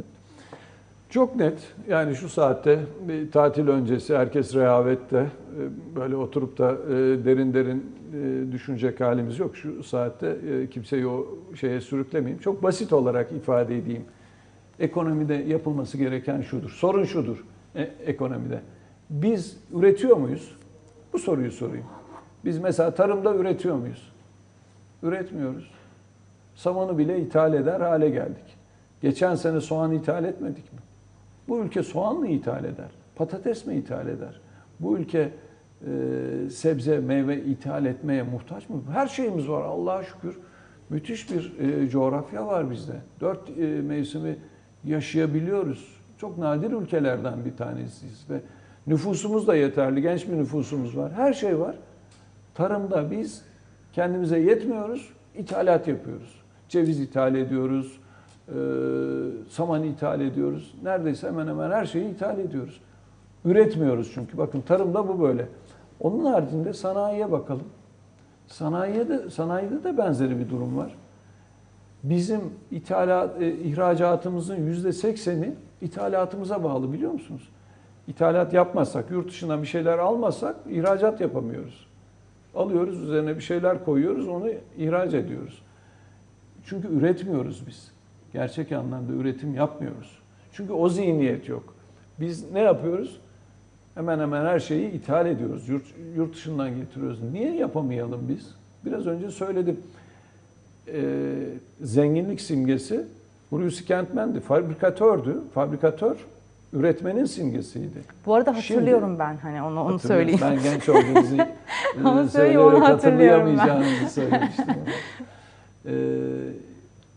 Çok net. Yani şu saatte bir tatil öncesi herkes rehavette. Böyle oturup da derin derin düşünecek halimiz yok. Şu saatte kimseyi o şeye sürüklemeyeyim. Çok basit olarak ifade edeyim. Ekonomide yapılması gereken şudur. Sorun şudur e, ekonomide. Biz üretiyor muyuz? Bu soruyu sorayım. Biz mesela tarımda üretiyor muyuz? Üretmiyoruz. Samanı bile ithal eder hale geldik. Geçen sene soğan ithal etmedik mi? Bu ülke soğan mı ithal eder? Patates mi ithal eder? Bu ülke e, sebze, meyve ithal etmeye muhtaç mı? Her şeyimiz var Allah'a şükür. Müthiş bir e, coğrafya var bizde. Dört e, mevsimi yaşayabiliyoruz. Çok nadir ülkelerden bir tanesiyiz ve nüfusumuz da yeterli. Genç bir nüfusumuz var. Her şey var. Tarımda biz kendimize yetmiyoruz, ithalat yapıyoruz. Ceviz ithal ediyoruz. Ee, saman ithal ediyoruz. Neredeyse hemen hemen her şeyi ithal ediyoruz. Üretmiyoruz çünkü. Bakın tarımda bu böyle. Onun haricinde sanayiye bakalım. Sanayiye de, sanayide de benzeri bir durum var. Bizim ithalat, e, ihracatımızın yüzde sekseni ithalatımıza bağlı biliyor musunuz? İthalat yapmazsak, yurt dışından bir şeyler almazsak ihracat yapamıyoruz. Alıyoruz, üzerine bir şeyler koyuyoruz, onu ihraç ediyoruz. Çünkü üretmiyoruz biz. Gerçek anlamda üretim yapmıyoruz. Çünkü o zihniyet yok. Biz ne yapıyoruz? Hemen hemen her şeyi ithal ediyoruz. Yurt, yurt dışından getiriyoruz. Niye yapamayalım biz? Biraz önce söyledim. Ee, zenginlik simgesi Hulusi Kentmen'di. Fabrikatördü. Fabrikatör üretmenin simgesiydi. Bu arada hatırlıyorum Şimdi, ben hani onu, onu söyleyeyim. Ben genç olduğunuzu Onu söyleyeyim, söyleyerek onu hatırlıyorum ben. hatırlayamayacağınızı söylemiştim. Ee,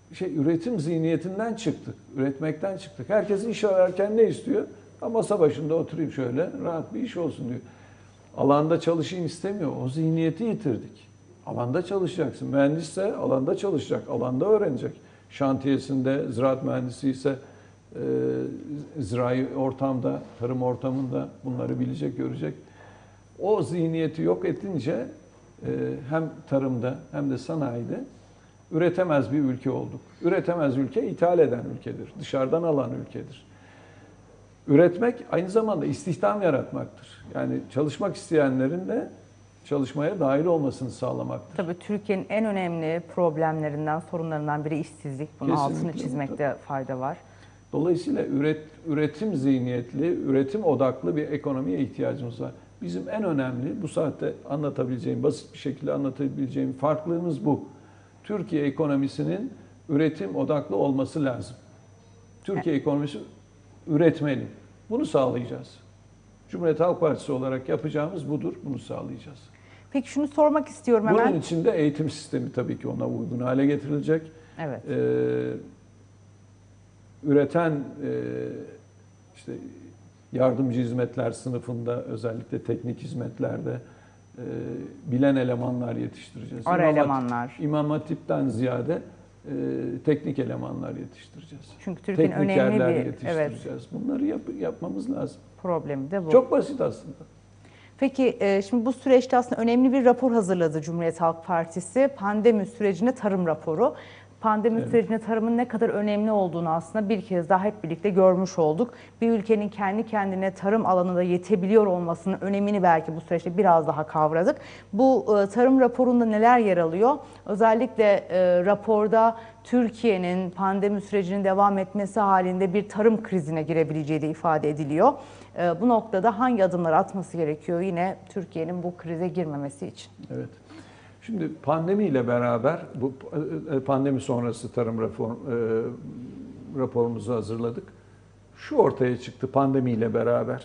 şey üretim zihniyetinden çıktık. Üretmekten çıktık. Herkes iş ararken ne istiyor? Ha, masa başında oturayım şöyle, rahat bir iş olsun diyor. Alanda çalışayım istemiyor. O zihniyeti yitirdik. Alanda çalışacaksın. Mühendisse alanda çalışacak, alanda öğrenecek. Şantiyesinde, ziraat mühendisi ise e, zirai ortamda, tarım ortamında bunları bilecek, görecek. O zihniyeti yok edince e, hem tarımda hem de sanayide üretemez bir ülke olduk. Üretemez ülke ithal eden ülkedir. Dışarıdan alan ülkedir. Üretmek aynı zamanda istihdam yaratmaktır. Yani çalışmak isteyenlerin de çalışmaya dahil olmasını sağlamaktır. Tabii Türkiye'nin en önemli problemlerinden, sorunlarından biri işsizlik. Bunun Kesinlikle. altını çizmekte fayda var. Dolayısıyla üret, üretim zihniyetli, üretim odaklı bir ekonomiye ihtiyacımız var. Bizim en önemli bu saatte anlatabileceğim, basit bir şekilde anlatabileceğim farklılığımız bu. Türkiye ekonomisinin üretim odaklı olması lazım. Türkiye ekonomisi üretmeli. Bunu sağlayacağız. Cumhuriyet Halk Partisi olarak yapacağımız budur. Bunu sağlayacağız. Peki şunu sormak istiyorum hemen. Bunun için de eğitim sistemi tabii ki ona uygun hale getirilecek. Evet. Ee, üreten e, işte yardımcı hizmetler sınıfında, özellikle teknik hizmetlerde e, bilen elemanlar yetiştireceğiz. Ara İmam elemanlar. Hatip, İmam Hatip'ten ziyade e, teknik elemanlar yetiştireceğiz. Çünkü Türkiye'nin önemli Teknikerler bir yetiştireceğiz. evet, Bunları yap, yapmamız lazım. problemi de bu. Çok basit aslında. Peki e, şimdi bu süreçte aslında önemli bir rapor hazırladı Cumhuriyet Halk Partisi. Pandemi sürecine tarım raporu. Pandemi Evet. sürecinde tarımın ne kadar önemli olduğunu aslında bir kez daha hep birlikte görmüş olduk. Bir ülkenin kendi kendine tarım alanında yetebiliyor olmasının önemini belki bu süreçte biraz daha kavradık. Bu e, tarım raporunda neler yer alıyor? Özellikle e, raporda Türkiye'nin pandemi sürecinin devam etmesi halinde bir tarım krizine girebileceği de ifade ediliyor. E, bu noktada hangi adımlar atması gerekiyor yine Türkiye'nin bu krize girmemesi için? Evet. Şimdi pandemiyle beraber bu pandemi sonrası tarım reform, e, raporumuzu hazırladık. Şu ortaya çıktı pandemiyle beraber.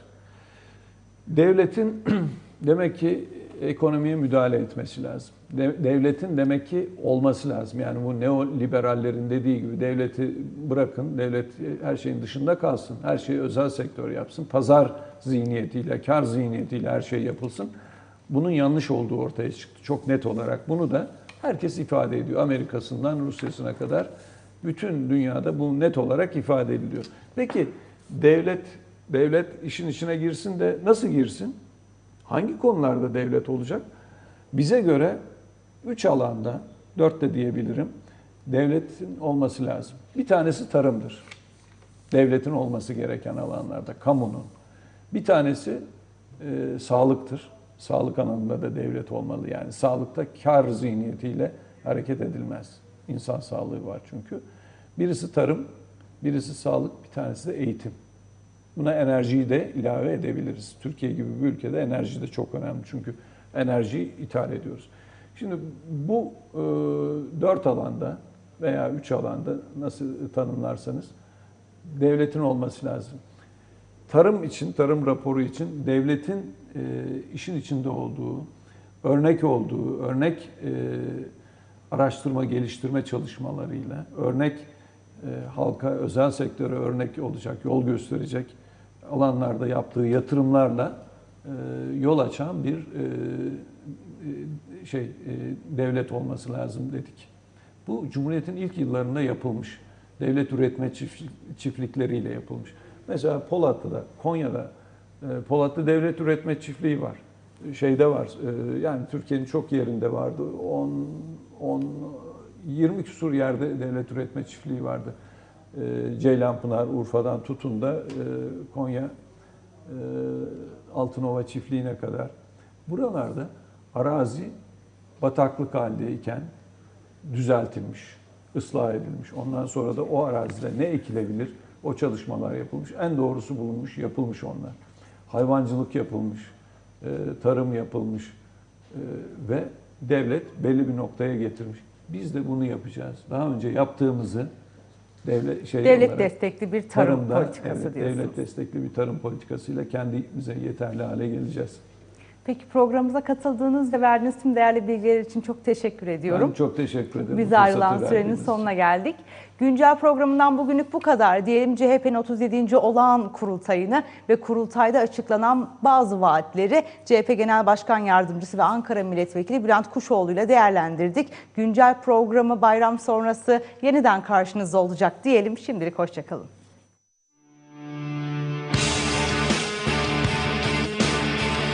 Devletin demek ki ekonomiye müdahale etmesi lazım. Devletin demek ki olması lazım. Yani bu neoliberallerin dediği gibi devleti bırakın, devlet her şeyin dışında kalsın. Her şeyi özel sektör yapsın. Pazar zihniyetiyle, kar zihniyetiyle her şey yapılsın. Bunun yanlış olduğu ortaya çıktı çok net olarak. Bunu da herkes ifade ediyor. Amerika'sından Rusya'sına kadar bütün dünyada bu net olarak ifade ediliyor. Peki devlet devlet işin içine girsin de nasıl girsin? Hangi konularda devlet olacak? Bize göre üç alanda, dört de diyebilirim, devletin olması lazım. Bir tanesi tarımdır. Devletin olması gereken alanlarda, kamunun. Bir tanesi e, sağlıktır. Sağlık alanında da devlet olmalı. Yani sağlıkta kar zihniyetiyle hareket edilmez. İnsan sağlığı var çünkü. Birisi tarım, birisi sağlık, bir tanesi de eğitim. Buna enerjiyi de ilave edebiliriz. Türkiye gibi bir ülkede enerji de çok önemli çünkü enerjiyi ithal ediyoruz. Şimdi bu e, dört alanda veya üç alanda nasıl tanımlarsanız devletin olması lazım. Tarım için, tarım raporu için devletin e, işin içinde olduğu, örnek olduğu, örnek e, araştırma, geliştirme çalışmalarıyla, örnek e, halka, özel sektöre örnek olacak, yol gösterecek alanlarda yaptığı yatırımlarla e, yol açan bir e, şey e, devlet olması lazım dedik. Bu Cumhuriyet'in ilk yıllarında yapılmış. Devlet üretme çiftlikleriyle yapılmış. Mesela Polatlı'da, Konya'da Polatlı Devlet Üretme Çiftliği var. Şeyde var, yani Türkiye'nin çok yerinde vardı. on, on, yirmi küsur yerde devlet üretme çiftliği vardı. Ceylanpınar, Urfa'dan tutun da Konya, Altınova çiftliğine kadar. Buralarda arazi bataklık haldeyken düzeltilmiş, ıslah edilmiş. Ondan sonra da o arazide ne ekilebilir? O çalışmalar yapılmış. En doğrusu bulunmuş, yapılmış onlar. Hayvancılık yapılmış, tarım yapılmış ve devlet belli bir noktaya getirmiş. Biz de bunu yapacağız. Daha önce yaptığımızı devlet şey devlet olarak, destekli bir tarım tarımda, politikası evet, diyorsunuz. devlet destekli bir tarım politikasıyla kendimize yeterli hale geleceğiz. Peki programımıza katıldığınız ve verdiğiniz tüm değerli bilgiler için çok teşekkür ediyorum. Ben çok teşekkür ederim. Biz bu ayrılan fırsatı sürenin verdiğiniz sonuna geldik. Güncel programından bugünlük bu kadar. Diyelim C H P'nin otuz yedinci olağan kurultayını ve kurultayda açıklanan bazı vaatleri C H P Genel Başkan Yardımcısı ve Ankara Milletvekili Bülent Kuşoğlu ile değerlendirdik. Güncel programı bayram sonrası yeniden karşınızda olacak diyelim. Şimdilik hoşça kalın.